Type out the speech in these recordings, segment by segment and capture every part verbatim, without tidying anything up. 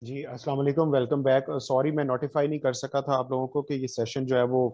जी अस्सलाम वालेकुम, welcome back. Sorry मैं नोटिफाई नहीं कर सका था आप लोगों को कि ये सेशन जो है वो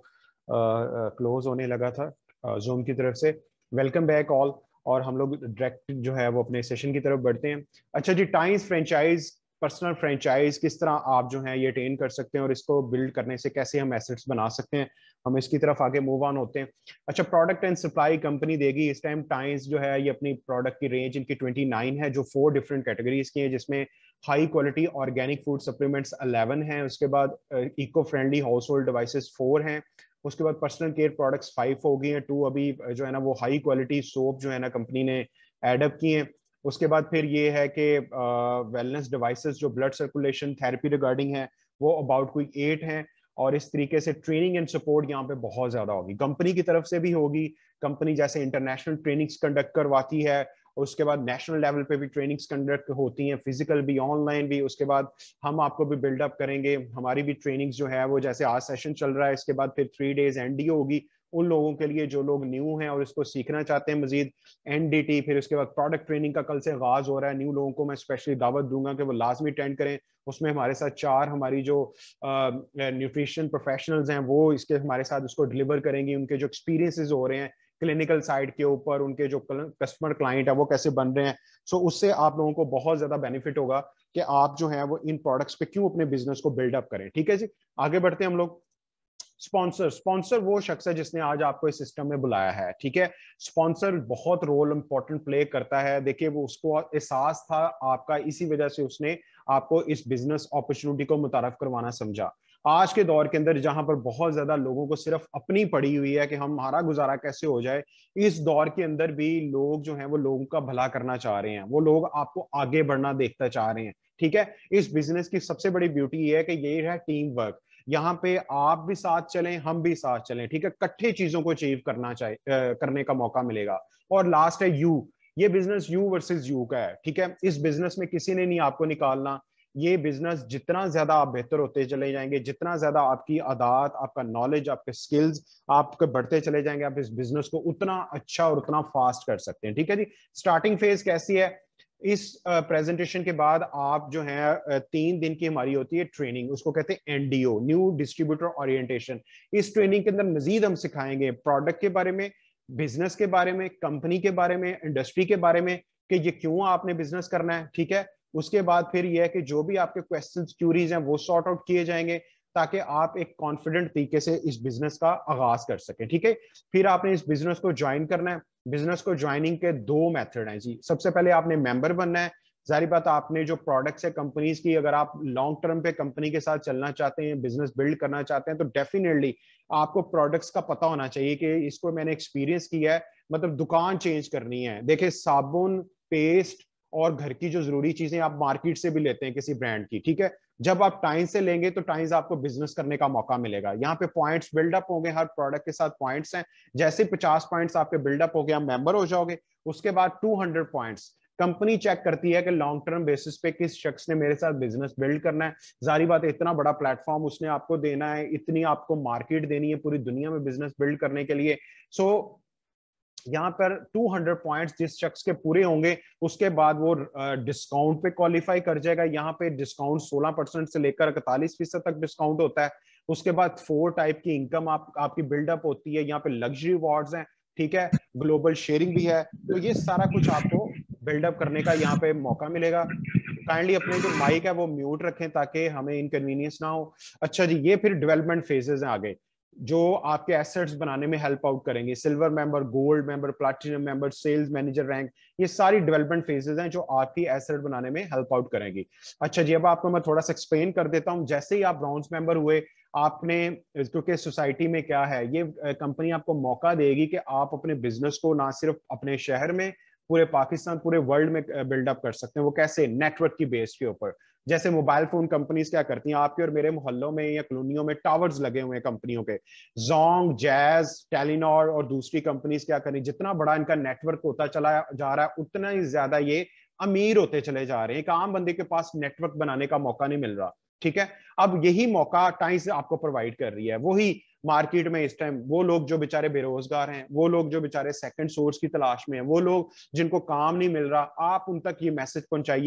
क्लोज होने लगा था जूम की तरफ से। Welcome back all. और हम लोग डायरेक्ट जो है वो अपने सेशन की तरफ बढ़ते हैं। अच्छा जी, टाइम्स फ्रेंचाइज, पर्सनल फ्रेंचाइज किस तरह आप जो है ये अटेन कर सकते हैं और इसको बिल्ड करने से कैसे हम एसेट्स बना सकते हैं, हम इसकी तरफ आगे मूव ऑन होते हैं। अच्छा, प्रोडक्ट एंड सप्लाई कंपनी देगी इस टाइम। टाइम्स जो है ये अपनी प्रोडक्ट की रेंज इनकी ट्वेंटी नाइन है, जो फोर डिफरेंट कैटेगरीज की है, जिसमें high quality organic food supplements eleven हैं, उसके बाद eco friendly household devices four हैं, उसके बाद पर्सनल केयर प्रोडक्ट्स फाइव हो गई हैं, टू अभी जो है ना वो हाई क्वालिटी सोप जो है ना कंपनी ने एडअप की हैं। उसके बाद फिर ये है कि वेलनेस डिवाइसेस जो ब्लड सर्कुलेशन थेरेपी रिगार्डिंग है वो अबाउट कोई एट हैं। और इस तरीके से ट्रेनिंग एंड सपोर्ट यहाँ पे बहुत ज्यादा होगी, कंपनी की तरफ से भी होगी। कंपनी जैसे इंटरनेशनल ट्रेनिंग्स कंडक्ट करवाती है, उसके बाद नेशनल लेवल पे भी ट्रेनिंग्स कंडक्ट होती हैं, फिजिकल भी ऑनलाइन भी। उसके बाद हम आपको भी बिल्डअप करेंगे, हमारी भी ट्रेनिंग्स जो है वो जैसे आज सेशन चल रहा है, इसके बाद फिर थ्री डेज एनडीओ होगी उन लोगों के लिए जो लोग न्यू हैं और इसको सीखना चाहते हैं मजीद। एनडीटी, फिर उसके बाद प्रोडक्ट ट्रेनिंग का कल से आगाज हो रहा है, न्यू लोगों को मैं स्पेशली दावत दूंगा कि वो लाजमी अटेंड करें। उसमें हमारे साथ चार हमारी जो न्यूट्रिशन प्रोफेशनल्स हैं वो इसके हमारे साथ उसको डिलीवर करेंगी, उनके जो एक्सपीरियंसेस हो रहे हैं क्लिनिकल साइड के ऊपर, उनके जो कस्टमर क्लाइंट है वो कैसे बन रहे हैं। सो उससे आप लोगों को बहुत ज्यादा बेनिफिट होगा कि आप जो है वो इन प्रोडक्ट्स पे क्यों अपने बिजनेस को बिल्डअप करें। ठीक है जी, आगे बढ़ते हैं हम लोग। स्पॉन्सर, स्पॉन्सर वो शख्स है जिसने आज आपको इस सिस्टम में बुलाया है। ठीक है, स्पॉन्सर बहुत रोल इंपॉर्टेंट प्ले करता है। देखिए वो उसको एहसास था आपका, इसी वजह से उसने आपको इस बिजनेस अपॉर्चुनिटी को मुतारफ करवाना समझा। आज के दौर के अंदर जहां पर बहुत ज्यादा लोगों को सिर्फ अपनी पड़ी हुई है कि हमारा गुजारा कैसे हो जाए, इस दौर के अंदर भी लोग जो हैं वो लोगों का भला करना चाह रहे हैं, वो लोग आपको आगे बढ़ना देखना चाह रहे हैं। ठीक है, इस बिजनेस की सबसे बड़ी ब्यूटी ये है कि ये है टीम वर्क। यहाँ पे आप भी साथ चलें, हम भी साथ चलें। ठीक है, इकट्ठे चीजों को अचीव करना चाहिए, करने का मौका मिलेगा। और लास्ट है यू, ये बिजनेस यू वर्सेस यू का है। ठीक है, इस बिजनेस में किसी ने नहीं आपको निकालना। ये बिजनेस जितना ज्यादा आप बेहतर होते चले जाएंगे, जितना ज्यादा आपकी आदत, आपका नॉलेज, आपके स्किल्स आपके बढ़ते चले जाएंगे, आप इस बिजनेस को उतना अच्छा और उतना फास्ट कर सकते हैं। ठीक है जी, स्टार्टिंग फेज कैसी है? इस प्रेजेंटेशन uh, के बाद आप जो है uh, तीन दिन की हमारी होती है ट्रेनिंग, उसको कहते हैं एनडीओ, न्यू डिस्ट्रीब्यूटर ओरिएंटेशन। इस ट्रेनिंग के अंदर मजीद हम सिखाएंगे प्रोडक्ट के बारे में, बिजनेस के बारे में, कंपनी के बारे में, इंडस्ट्री के बारे में कि ये क्यों आपने बिजनेस करना है। ठीक है, उसके बाद फिर यह है कि जो भी आपके क्वेश्चन क्यूरीज हैं वो सॉर्ट आउट किए जाएंगे ताकि आप एक कॉन्फिडेंट तरीके से इस बिजनेस का आगाज कर सकें। ठीक है, फिर आपने इस बिजनेस को ज्वाइन करना है। बिजनेस को ज्वाइनिंग के दो मेथड हैं जी। सबसे पहले आपने मेंबर बनना है। जारी बात, आपने जो प्रोडक्ट्स है कंपनीज की, अगर आप लॉन्ग टर्म पे कंपनी के साथ चलना चाहते हैं, बिजनेस बिल्ड करना चाहते हैं, तो डेफिनेटली आपको प्रोडक्ट्स का पता होना चाहिए कि इसको मैंने एक्सपीरियंस किया है। मतलब दुकान चेंज करनी है, देखिए साबुन, पेस्ट और घर की जो जरूरी चीजें आप मार्केट से भी लेते हैं किसी ब्रांड की। ठीक है, जब आप टाइम्स से लेंगे तो टाइम्स आपको बिजनेस करने का मौका मिलेगा। यहाँ पे पॉइंट्स बिल्डअप होंगे, हर प्रोडक्ट के साथ पॉइंट्स हैं। जैसे पचास पॉइंट्स आपके बिल्डअप हो गए, आप मेंबर हो जाओगे। उसके बाद two hundred points company check करती है कि लॉन्ग टर्म बेसिस पे किस शख्स ने मेरे साथ बिजनेस बिल्ड करना है। जारी बात है, इतना बड़ा प्लेटफॉर्म उसने आपको देना है, इतनी आपको मार्केट देनी है पूरी दुनिया में बिजनेस बिल्ड करने के लिए। सो यहाँ पर टू हंड्रेड पॉइंट्स जिस शख्स के पूरे होंगे, उसके बाद वो डिस्काउंट पे क्वालिफाई कर जाएगा। यहाँ पे डिस्काउंट सोलह परसेंट से लेकर इकतालीस फीसद तक डिस्काउंट होता है। उसके बाद फोर टाइप की इनकम आप आपकी बिल्डअप होती है। यहाँ पे लग्जरी अवार्ड्स हैं, ठीक है, ग्लोबल शेयरिंग भी है। तो ये सारा कुछ आपको बिल्डअप करने का यहाँ पे मौका मिलेगा। काइंडली अपने जो माइक है वो म्यूट रखें ताकि हमें इनकन्वीनियंस ना हो। अच्छा जी, ये फिर डेवलपमेंट फेजेस हैं आगे जो आपके एसेट्स बनाने में हेल्प आउट करेंगे। Silver member, gold member, platinum member, sales manager rank, ये सारी डेवलपमेंट फेजेस हैं जो आपकी एसेट बनाने में हेल्प आउट करेंगी। अच्छा जी, अब आपको मैं थोड़ा सा एक्सप्लेन कर देता हूं। जैसे ही आप ब्रॉन्ज मेंबर हुए, आपने, क्योंकि सोसाइटी में क्या है, ये कंपनी आपको मौका देगी कि आप अपने बिजनेस को ना सिर्फ अपने शहर में, पूरे पाकिस्तान, पूरे वर्ल्ड में बिल्डअप कर सकते हैं। वो कैसे? नेटवर्क की बेस के ऊपर। जैसे मोबाइल फोन कंपनीज क्या करती हैं, आपके और मेरे मोहल्लों में या कॉलोनियों में टावर्स लगे हुए हैं कंपनियों के। जोंग, जैज, टेलीनॉर और दूसरी कंपनीज क्या करें, जितना बड़ा इनका नेटवर्क होता चला जा रहा है उतना ही ज्यादा ये अमीर होते चले जा रहे हैं। एक आम बंदे के पास नेटवर्क बनाने का मौका नहीं मिल रहा। ठीक है, अब यही मौका टाइम्स आपको प्रोवाइड कर रही है। वही मार्केट में इस टाइम वो लोग जो बेचारे बेरोजगार हैं, वो लोग जो बेचारे सेकंड सोर्स की तलाश में हैं, वो लोग जिनको काम नहीं मिल रहा, आप उन तक ये मैसेज पहुंचाइए।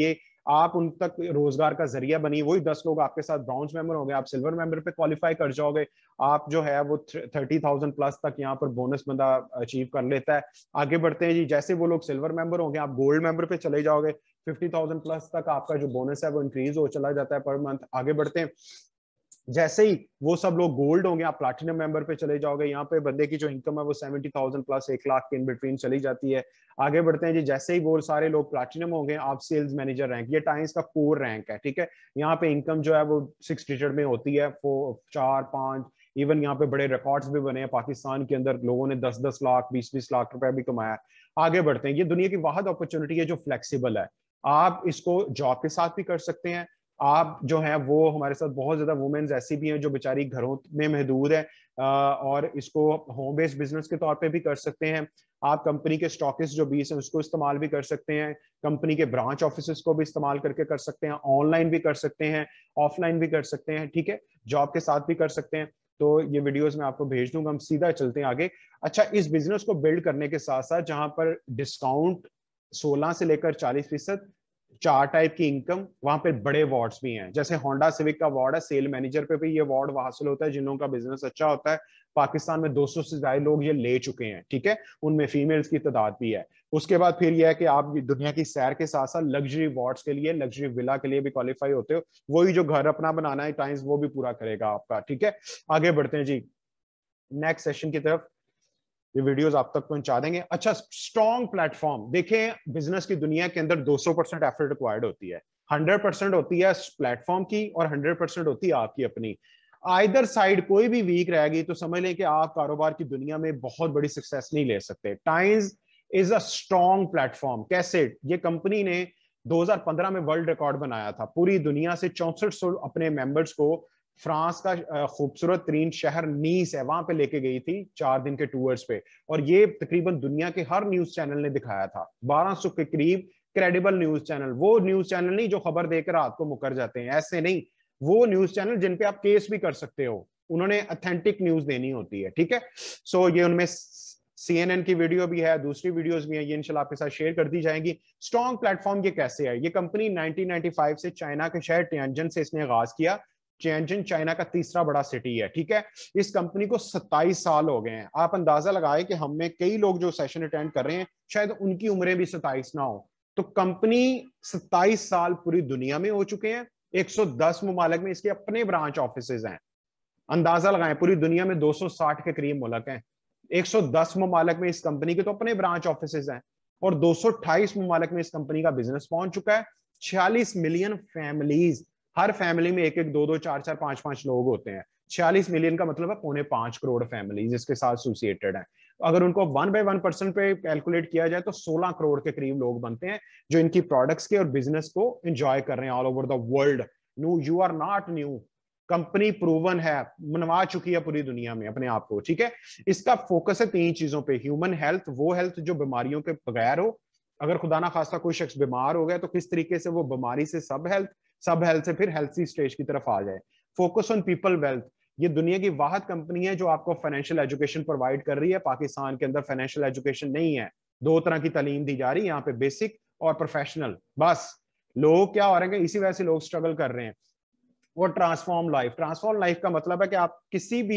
आप उन तक रोजगार का जरिया बनिए। वही दस लोग आपके साथ ब्राउन्स मेंबर हो गए, आप सिल्वर मेंबर पे क्वालिफाई कर जाओगे, आप जो है वो थर्टी थाउजेंड प्लस तक यहाँ पर बोनस बंदा अचीव कर लेता है। आगे बढ़ते हैं जी, जैसे वो लोग सिल्वर मेंबर होंगे आप गोल्ड मेंबर पे चले जाओगे, फिफ्टी थाउजेंड प्लस तक आपका जो बोनस है वो इंक्रीज हो चला जाता है पर मंथ। आगे बढ़ते हैं, जैसे ही वो सब लोग गोल्ड होंगे आप प्लैटिनम मेंबर पे चले जाओगे, यहाँ पे बंदे की जो इनकम है वो सेवेंटी थाउजेंड प्लस एक लाख के इन बिटवीन चली जाती है। आगे बढ़ते हैं जी, जैसे ही वो सारे लोग प्लैटिनम होंगे आप सेल्स मैनेजर रैंक, ये टाइम्स का कोर रैंक है, ठीक है। यहाँ पे इनकम जो है वो सिक्स डिजिट में होती है, फोर चार पांच, इवन यहाँ पे बड़े रिकॉर्ड्स भी बने हैं पाकिस्तान के अंदर, लोगों ने दस दस लाख बीस बीस लाख रुपए भी कमाया। आगे बढ़ते हैं, ये दुनिया की वाहिद अपॉर्चुनिटी है जो फ्लेक्सिबल है, आप इसको जॉब के साथ भी कर सकते हैं। आप जो है वो हमारे साथ बहुत ज्यादा वुमेन्स ऐसी भी हैं जो बेचारी घरों में महदूद है और इसको होम बेस्ड बिजनेस के तौर पे भी कर सकते हैं। आप कंपनी के स्टॉकिस्ट जो बीस हैं उसको इस्तेमाल भी कर सकते हैं, कंपनी के ब्रांच ऑफिस को भी इस्तेमाल करके कर सकते हैं, ऑनलाइन भी कर सकते हैं, ऑफलाइन भी कर सकते हैं, ठीक है, जॉब के साथ भी कर सकते हैं। तो ये वीडियोस मैं आपको भेज दूंगा, हम सीधा चलते हैं आगे। अच्छा, इस बिजनेस को बिल्ड करने के साथ साथ जहां पर डिस्काउंट सोलह से लेकर चालीस फीसद, चार टाइप की इनकम, वहां पे बड़े अवार्ड्स भी हैं, जैसे होंडा सिविक का अवार्ड है, सेल मैनेजर पे भी ये अवार्ड हासिल होता है जिन लोगों का बिजनेस अच्छा होता है। पाकिस्तान में दो सौ से ज्यादा लोग ये ले चुके हैं, ठीक है, उनमें फीमेल्स की तादाद भी है। उसके बाद फिर यह है कि आप दुनिया की सैर के साथ साथ लग्जरी अवार्ड्स के लिए, लग्जरी विला के लिए भी क्वालिफाई होते हो, वही जो घर अपना बनाना है टाइम्स वो भी पूरा करेगा आपका, ठीक है। आगे बढ़ते हैं जी नेक्स्ट सेशन की तरफ, ये वीडियोस आप तक पहुंचा देंगे। अच्छा, स्ट्रॉन्ग प्लेटफॉर्म देखें, बिजनेस की दुनिया के अंदर दो सौ परसेंट एफर्ट रिक्वायर्ड होती है, हंड्रेड परसेंट होती है प्लेटफॉर्म की और हंड्रेड परसेंट होती है आपकी अपनी। आइदर साइड कोई भी वीक रहेगी तो समझ लें कि आप कारोबार की दुनिया में बहुत बड़ी सक्सेस नहीं ले सकते। Tiens is a strong platform. कैसे? ये कंपनी ने दो हज़ार पंद्रह में वर्ल्ड रिकॉर्ड बनाया था, पूरी दुनिया से चौसठ सौ अपने मेंबर्स को फ्रांस का खूबसूरत तरीन शहर नीस है वहां पे लेके गई थी चार दिन के टूर्स पे, और ये तकरीबन दुनिया के हर न्यूज चैनल ने दिखाया था, बारह सौ के करीब क्रेडिबल न्यूज चैनल, वो न्यूज चैनल नहीं जो खबर देकर रात को मुकर जाते हैं, ऐसे नहीं, वो न्यूज चैनल जिन पे आप केस भी कर सकते हो, उन्होंने ऑथेंटिक न्यूज देनी होती है, ठीक है। सो ये उनमें सीएनएन की वीडियो भी है, दूसरी वीडियोस भी है, ये इंशाल्लाह आपके साथ शेयर कर दी जाएंगी। स्ट्रॉन्ग प्लेटफॉर्म ये कैसे है? ये कंपनी नाइनटीन नाइंटी फाइव से चाइना के शहर टियानजिन से इसने आगाज किया। टियानजिन चाइना का तीसरा बड़ा सिटी है, ठीक है। इस कंपनी को सत्ताईस साल हो गए हैं। आप अंदाजा लगाए कि हम में कई लोग जो सेशन अटेंड कर रहे हैं शायद उनकी उम्रें भी सत्ताईस ना हो, तो कंपनी सत्ताईस साल पूरी दुनिया में हो चुके हैं, एक सौ दस मुमालिक में इसके अपने ब्रांच ऑफिसेज हैं। अंदाजा लगाएं, पूरी दुनिया में दो सौ साठ के करीब मुल्क हैं, एक सौ दस मुमालिक में इस कंपनी के तो अपने ब्रांच ऑफिसेज हैं, और दो सौ अट्ठाईस मुमालिक में इस कंपनी का बिजनेस पहुंच चुका है। छियालीस मिलियन फैमिलीज, हर फैमिली में एक एक दो दो चार चार पांच पांच लोग होते हैं, छियालीस मिलियन का मतलब है पौने पांच करोड़ फैमिलीज इसके साथ एसोसिएटेड हैं। अगर उनको वन बाय वन परसेंट पे कैलकुलेट किया जाए तो सोलह करोड़ के करीब लोग बनते हैं जो इनकी प्रोडक्ट्स के और बिजनेस को एंजॉय कर रहे हैं all over the world. New, you are not new, company proven है, मनवा चुकी है पूरी दुनिया में अपने आप को, ठीक है। इसका फोकस है तीन चीजों पे, ह्यूमन हेल्थ, वो हेल्थ जो बीमारियों के बगैर हो, अगर खुदा ना खास्ता कोई शख्स बीमार हो गया तो किस तरीके से वो बीमारी से सब हेल्थ, सब हेल्थ से फिर हेल्थी स्टेज की तरफ आ जाए। फोकस ऑन पीपल वेल्थ, ये दुनिया की वाहिद कंपनी है जो आपको फाइनेंशियल एजुकेशन प्रोवाइड कर रही है। पाकिस्तान के अंदर फाइनेंशियल एजुकेशन नहीं है, दो तरह की तालीम दी जा रही है यहाँ पे, बेसिक और प्रोफेशनल। बस लोग क्या हो रहे हैं, इसी वजह से लोग स्ट्रगल कर रहे हैं। और ट्रांसफॉर्म लाइफ, ट्रांसफॉर्म लाइफ का मतलब है कि आप किसी भी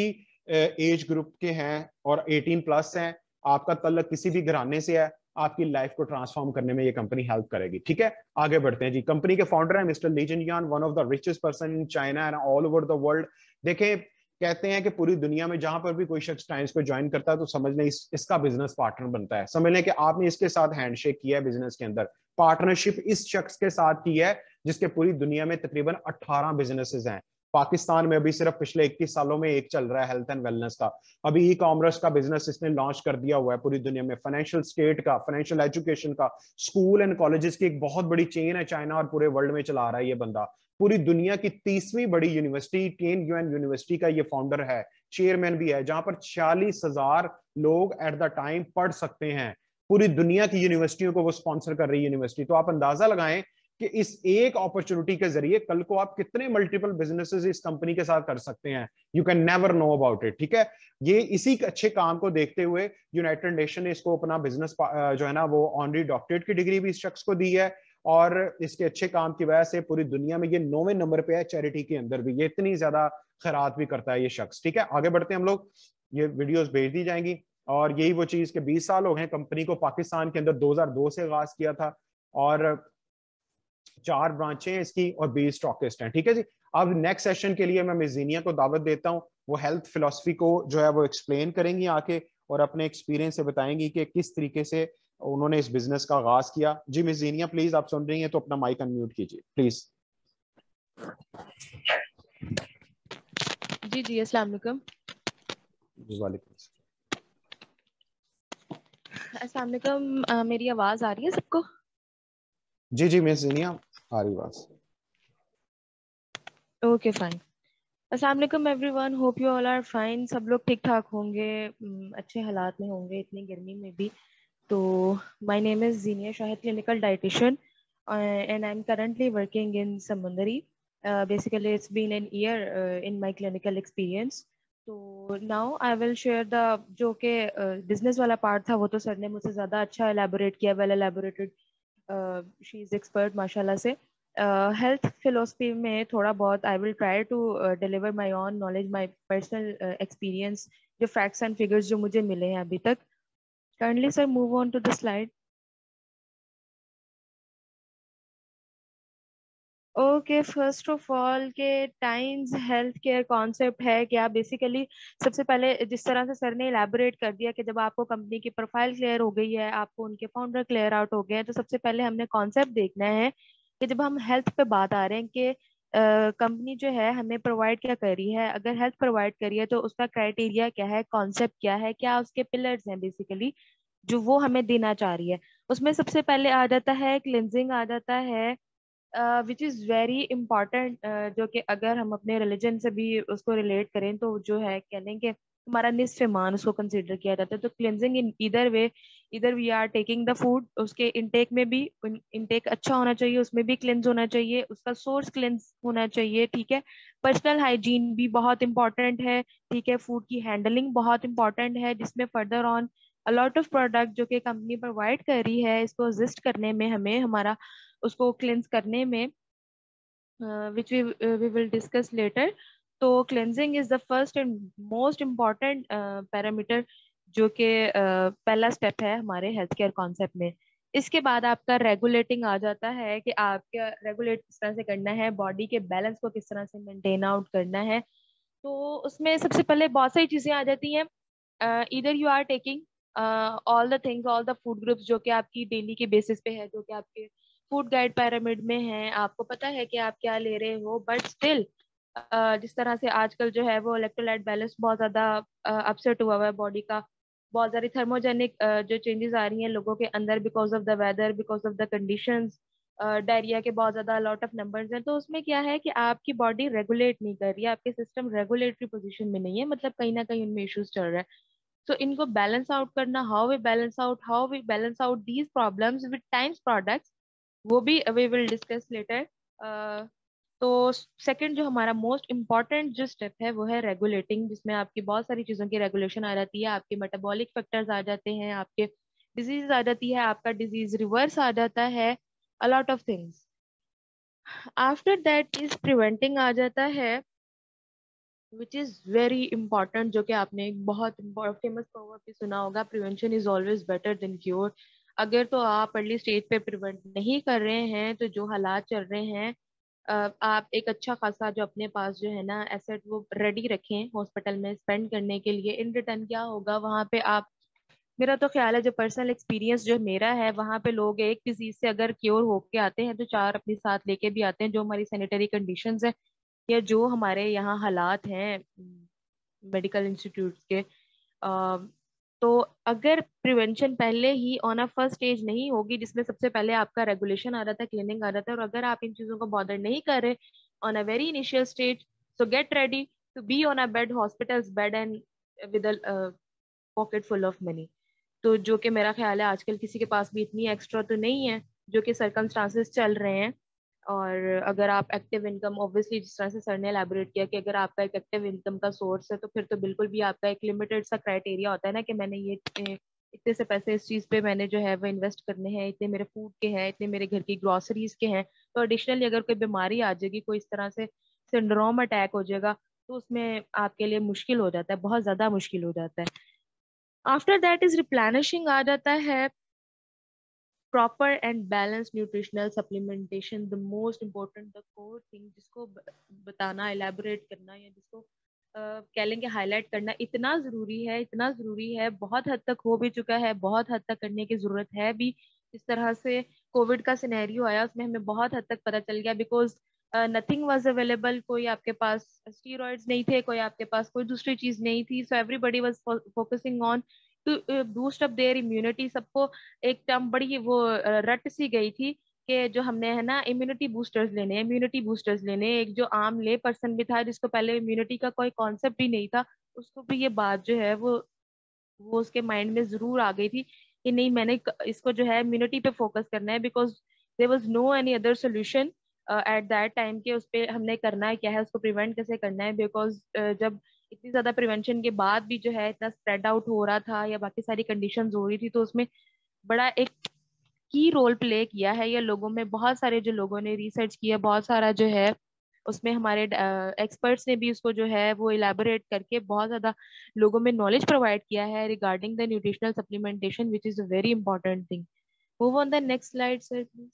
एज ग्रुप के हैं और अठारह प्लस हैं, आपका तल्लक किसी भी घराने से है, आपकी लाइफ को ट्रांसफॉर्म करने में ये कंपनी हेल्प करेगी, ठीक है। आगे बढ़ते हैं जी, कंपनी के फाउंडर है mister Li Jinyuan, one of the richest person in China and all over the world. देखें, कहते हैं कि पूरी दुनिया में जहां पर भी कोई शख्स टाइम्स को ज्वाइन करता है तो समझ लें इस, इसका बिजनेस पार्टनर बनता है। समझ लें कि आपने इसके साथ हैंडशेक किया है बिजनेस के अंदर, पार्टनरशिप इस शख्स के साथ की है जिसके पूरी दुनिया में तकरीबन अठारह बिजनेसेस हैं। पाकिस्तान में अभी सिर्फ पिछले इक्कीस सालों में एक चल रहा है हेल्थ एंड वेलनेस का, अभी ई कॉमर्स का बिजनेस इसने लॉन्च कर दिया हुआ है पूरी दुनिया में, फाइनेंशियल स्टेट का, फाइनेंशियल एजुकेशन का, स्कूल एंड कॉलेजेस की एक बहुत बड़ी चेन है चाइना और पूरे वर्ल्ड में चला रहा है ये बंदा। पूरी दुनिया की तीसवीं बड़ी यूनिवर्सिटी टिएन युआन यूनिवर्सिटी का ये फाउंडर है, चेयरमैन भी है, जहां पर छियालीस हजार लोग एट द टाइम पढ़ सकते हैं। पूरी दुनिया की यूनिवर्सिटियों को वो स्पॉन्सर कर रही है यूनिवर्सिटी। तो आप अंदाजा लगाएं कि इस एक अपॉर्चुनिटी के जरिए कल को आप कितने मल्टीपल बिजनेसेस इस कंपनी के साथ कर सकते हैं, you can never know about it, ठीक है। ये इसी अच्छे काम को देखते हुए यूनाइटेड नेशन ने इसको अपना बिजनेस जो है ना वो ऑनरी डॉक्टरेट की डिग्री भी इस शख्स को दी है, और इसके अच्छे काम की वजह से पूरी दुनिया में ये नौवें नंबर पे है चैरिटी के अंदर भी, ये इतनी ज्यादा खैरात भी करता है ये शख्स। ठीक है, आगे बढ़ते हैं हम लोग, ये वीडियोस भेज दी जाएंगी। और यही वो चीज के बीस साल हो गए कंपनी को पाकिस्तान के अंदर दो हज़ार दो से आगाज किया था, और चार ब्रांचें हैं इसकी और बीस स्टॉकिस्ट हैं। ठीक है जी, अब नेक्स्ट सेशन के लिए मैं मिस जीनिया को दावत देता हूँ, वो हेल्थ फिलॉसफी को जो है वो एक्सप्लेन करेंगी आके, और अपने एक्सपीरियंस से बताएंगी कि किस तरीके से उन्होंने इस बिजनेस का आगाज किया। जी मिस जीनिया, प्लीज, आप सुन रही हैं तो अपना माइक अनम्यूट कीजिए प्लीज। जी जी, अस्सलाम वालेकुम। वालेकुम अस्सलाम वालेकुम। मेरी आवाज आ रही है सबको? जी जी मिस जीनिया, आ रही बात। Okay fine. अस्सलाम वालेकुम everyone, hope you all are fine. सब लोग ठीक ठाक होंगे, अच्छे हालात में होंगे इतनी गर्मी में भी। तो my name is Zeenia Shahid, clinical dietitian, and I am currently working in Samundari. Basically it's been an year in my clinical experience. तो now I will share the जो कि बिजनेस वाला पार्ट था वो तो सर ने मुझसे ज़्यादा अच्छा एलैबोरेट किया, well elaborated. She is expert माशाल्लाह से। हेल्थ uh, फिलोसफी में थोड़ा बहुत I will try to deliver my own knowledge, my personal experience, जो फैक्ट्स एंड फिगर्स जो मुझे मिले हैं अभी तक। Kindly sir move on to the slide. Okay, first of all के टाइम्स हेल्थ केयर कॉन्सेप्ट है क्या? बेसिकली सबसे पहले जिस तरह से सर ने इलेबोरेट कर दिया कि जब आपको कंपनी की प्रोफाइल क्लियर हो गई है, आपको उनके फाउंडर क्लियर आउट हो गए हैं, तो सबसे पहले हमने कॉन्सेप्ट देखना है कि जब हम हेल्थ पे बात आ रहे हैं कि कंपनी जो है हमें प्रोवाइड क्या कर रही है। अगर हेल्थ प्रोवाइड करी है तो उसका क्राइटेरिया क्या है, कॉन्सेप्ट क्या है, क्या उसके पिलर्स हैं बेसिकली जो वो हमें देना चाह रही है। उसमें सबसे पहले आ जाता है क्लिनजिंग, आ जाता है विच इज़ वेरी इम्पॉर्टेंट, जो कि अगर हम अपने रिलीजन से भी उसको रिलेट करें तो जो है कह लें कि हमारा निस्फ ईमान उसको कंसिडर किया जाता है। तो क्लिनजिंग इन इधर वे, इधर we are taking the food, उसके इनटेक में भी इनटेक अच्छा होना चाहिए, उसमें भी क्लिनज होना चाहिए, उसका सोर्स क्लिनज होना चाहिए। ठीक है, पर्सनल हाइजीन भी बहुत इंपॉर्टेंट है। ठीक है, फूड की हैंडलिंग बहुत इंपॉर्टेंट है, जिसमें further on a lot of product जो कि कंपनी प्रोवाइड कर रही है इसको एग्जिस्ट करने में, हमें हमारा उसको क्लेंस करने में, which we we will discuss later. तो cleansing is the first and most important parameter, जो कि uh, पहला स्टेप है हमारे हेल्थ केयर कॉन्सेप्ट में। इसके बाद आपका रेगुलेटिंग आ जाता है कि आपका रेगुलेट किस तरह से करना है, बॉडी के बैलेंस को किस तरह से मेंटेन आउट करना है। तो उसमें सबसे पहले बहुत सारी चीजें आ जाती हैं। इधर you are taking all the things, all the food groups जो कि आपकी डेली के बेसिस पे है, जो कि आपके फूड गाइड पिरामिड में है, आपको पता है कि आप क्या ले रहे हो। बट स्टिल जिस तरह से आजकल जो है वो इलेक्ट्रोलाइट बैलेंस बहुत ज्यादा अपसेट हुआ हुआ है बॉडी का, बहुत सारी थर्मोजेनिक जो चेंजेस आ रही हैं लोगों के अंदर because of the weather, because of the conditions, diarrhoea के बहुत ज्यादा लॉट ऑफ नंबर्स हैं। तो उसमें क्या है कि आपकी बॉडी रेगुलेट नहीं कर रही है, आपके सिस्टम रेगुलेटरी पोजीशन में नहीं है, मतलब कहीं ना कहीं उनमें इश्यूज चल रहा है। सो so, इनको बैलेंस आउट करना, how we balance out how we balance out these problems with Tiens products, वो भी वी विल डिस्कस लेटर। तो सेकंड जो हमारा मोस्ट इम्पॉर्टेंट जो स्टेप है वो है रेगुलेटिंग, जिसमें आपकी बहुत सारी चीज़ों की रेगुलेशन आ जाती है, आपके मेटाबॉलिक फैक्टर्स आ जाते हैं, आपके डिजीज आ जाती है, आपका डिजीज रिवर्स आ जाता है, a lot of things. After that is preventing आ जाता है, विच इज वेरी इंपॉर्टेंट, जो कि आपने एक बहुत फेमस प्रोवर्ब भी सुना होगा, prevention is always better than cure. अगर तो आप अर्ली स्टेज पे प्रिवेंट नहीं कर रहे हैं तो जो हालात चल रहे हैं, अ, आप एक अच्छा खासा जो अपने पास जो है ना एसेट वो रेडी रखें हॉस्पिटल में स्पेंड करने के लिए। इन रिटर्न क्या होगा वहाँ पे आप, मेरा तो ख्याल है जो पर्सनल एक्सपीरियंस जो मेरा है, वहाँ पे लोग एक डिजीज से अगर क्योर होके आते हैं तो चार अपने साथ लेके भी आते हैं। जो हमारी सैनिटरी कंडीशंस है या जो हमारे यहाँ हालात हैं मेडिकल इंस्टीट्यूट्स के, अ, तो अगर प्रिवेंशन पहले ही ऑन अ फर्स्ट स्टेज नहीं होगी, जिसमें सबसे पहले आपका रेगुलेशन आ जाता है, क्लीनिंग आ जाता है, और अगर आप इन चीज़ों को बॉदर नहीं कर रहे on a very initial stage, so get ready to be on a bed, hospitals bed, and with a pocket full of money. तो जो कि मेरा ख्याल है आजकल किसी के पास भी इतनी एक्स्ट्रा तो नहीं है, जो कि सर्कमस्टांसेस चल रहे हैं। और अगर आप एक्टिव इनकम, ऑब्वियसली जिस तरह से सर ने एलैबोरेट किया कि अगर आपका एक एक्टिव इनकम का सोर्स है तो फिर तो बिल्कुल भी आपका एक लिमिटेड सा क्राइटेरिया होता है ना कि मैंने ये इतने से पैसे इस चीज पे मैंने जो है वो इन्वेस्ट करने हैं, इतने मेरे फूड के हैं, इतने मेरे घर की ग्रोसरीज के हैं। तो एडिशनली अगर कोई बीमारी आ जाएगी, कोई इस तरह से सिंड्रोम अटैक हो जाएगा, तो उसमें आपके लिए मुश्किल हो जाता है, बहुत ज्यादा मुश्किल हो जाता है। आफ्टर दैट इज रिप्लेनिशिंग आ जाता है, proper and balance nutritional supplementation, the most important, the core thing, जिसको ब- बताना, एलैबोरेट करना, या जिसको uh, कह लेंगे हाईलाइट करना इतना जरूरी है, इतना जरूरी है, बहुत हद तक हो भी चुका है, बहुत हद तक करने की जरूरत है भी। जिस तरह से कोविड का सिनेरियो आया उसमें हमें बहुत हद तक पता चल गया, बिकॉज नथिंग वाज अवेलेबल, कोई आपके पास स्टीरॉइड्स नहीं थे, कोई आपके पास कोई दूसरी चीज नहीं थी, so everybody was focusing on to boost up their immunity. सबको एक टर्म बड़ी वो अ, रट सी गई थी कि जो हमने है ना इम्यूनिटी बूस्टर्स लेने, इम्यूनिटी बूस्टर्स लेने। एक जो आम ले पर्सन भी था जिसको पहले इम्यूनिटी का कोई कॉन्सेप्ट ही नहीं था, उसको भी ये बात जो है वो वो उसके माइंड में जरूर आ गई थी कि नहीं, मैंने क- इसको जो है इम्यूनिटी पे फोकस करना है, because there was no any other solution at that time के उस पे हमने करना है क्या है, उसको प्रिवेंट कैसे करना है। बिकॉज जब इतनी ज्यादा प्रिवेंशन के बाद भी जो है इतना स्प्रेड आउट हो रहा था या बाकी सारी कंडीशंस हो रही थी, तो उसमें बड़ा एक की रोल प्ले किया है ये लोगों में। बहुत सारे जो लोगों ने रिसर्च किया, बहुत सारा जो है उसमें हमारे एक्सपर्ट्स ने भी उसको जो है वो इलेबोरेट करके बहुत ज्यादा लोगों में नॉलेज प्रोवाइड किया है regarding the nutritional supplementation, which is a very important thing. Move on the next slide sir please.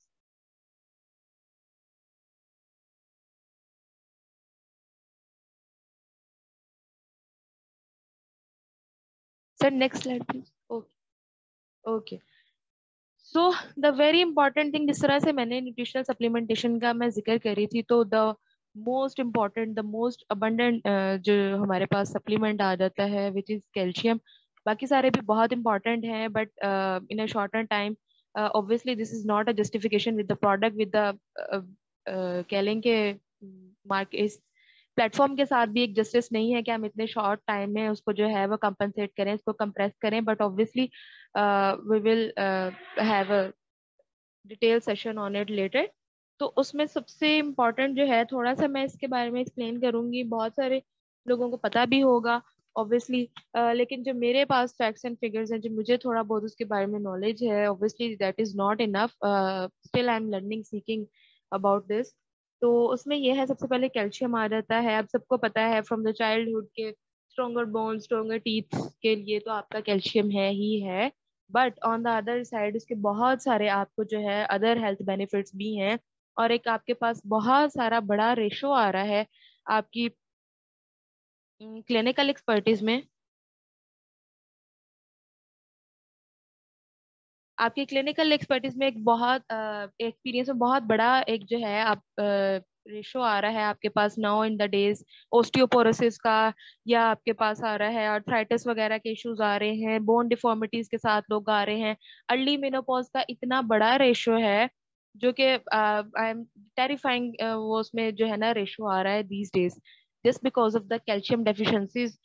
Sir next slide please. Okay, okay. So the very important thing, जिस तरह से मैंने न्यूट्रिशनल सप्लीमेंटेशन का मैं जिक्र करी थी, तो the most important, the most abundant जो हमारे पास सप्लीमेंट आ जाता है विच इज कैल्शियम। बाकी सारे भी बहुत इंपॉर्टेंट हैं, but in a shorter time obviously this is not a justification with the product, with the कह लें कि मार्केट, इस प्लेटफॉर्म के साथ भी एक जस्टिस नहीं है कि हम इतने शॉर्ट टाइम में उसको जो है वो कंपनसेट करें, उसको कंप्रेस करें। But obviously we will have a detail session on it later. तो उसमें सबसे इम्पोर्टेंट जो है, थोड़ा सा मैं इसके बारे में एक्सप्लेन करूंगी, बहुत सारे लोगों को पता भी होगा ऑब्वियसली, लेकिन जो मेरे पास फैक्ट्स एंड फिगर्स हैं, जो मुझे थोड़ा बहुत उसके बारे में नॉलेज है, obviously that is not enough, still I am learning, seeking about this. तो उसमें यह है, सबसे पहले कैल्शियम आ जाता है। अब सबको पता है फ्रॉम द चाइल्डहुड के स्ट्रोंगर बोन, स्ट्रोंगर टीथ के लिए तो आपका कैल्शियम है ही है, but on the other side उसके बहुत सारे आपको जो है अदर हेल्थ बेनिफिट्स भी हैं। और एक आपके पास बहुत सारा बड़ा रेशो आ रहा है आपकी क्लिनिकल एक्सपर्टीज में, आपकी क्लिनिकल एक्सपर्टीज में एक बहुत एक्सपीरियंस में बहुत बड़ा एक जो है आप रेशो आ रहा है आपके पास now in the days, osteoporosis का, या आपके पास आ रहा है आर्थराइटिस वगैरह के इश्यूज आ रहे हैं, बोन डिफॉर्मिटीज के साथ लोग आ रहे हैं, अर्ली मेनोपॉज का इतना बड़ा रेशो है जो कि आई एम टेरिफाइंग, वो उसमें जो है ना रेशो आ रहा है these days, just because of the calcium deficiencies.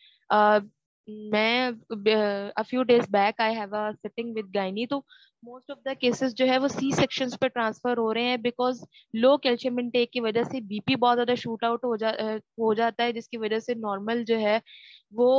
मैं a few days back I have a sitting with gynae, तो मोस्ट ऑफ द केसेस जो है वो सी सेक्शंस पे ट्रांसफर हो रहे हैं, बिकॉज लो कैल्शियम इनटेक की वजह से बीपी बहुत ज्यादा शूट आउट हो जा अ, हो जाता है, जिसकी वजह से नॉर्मल जो है वो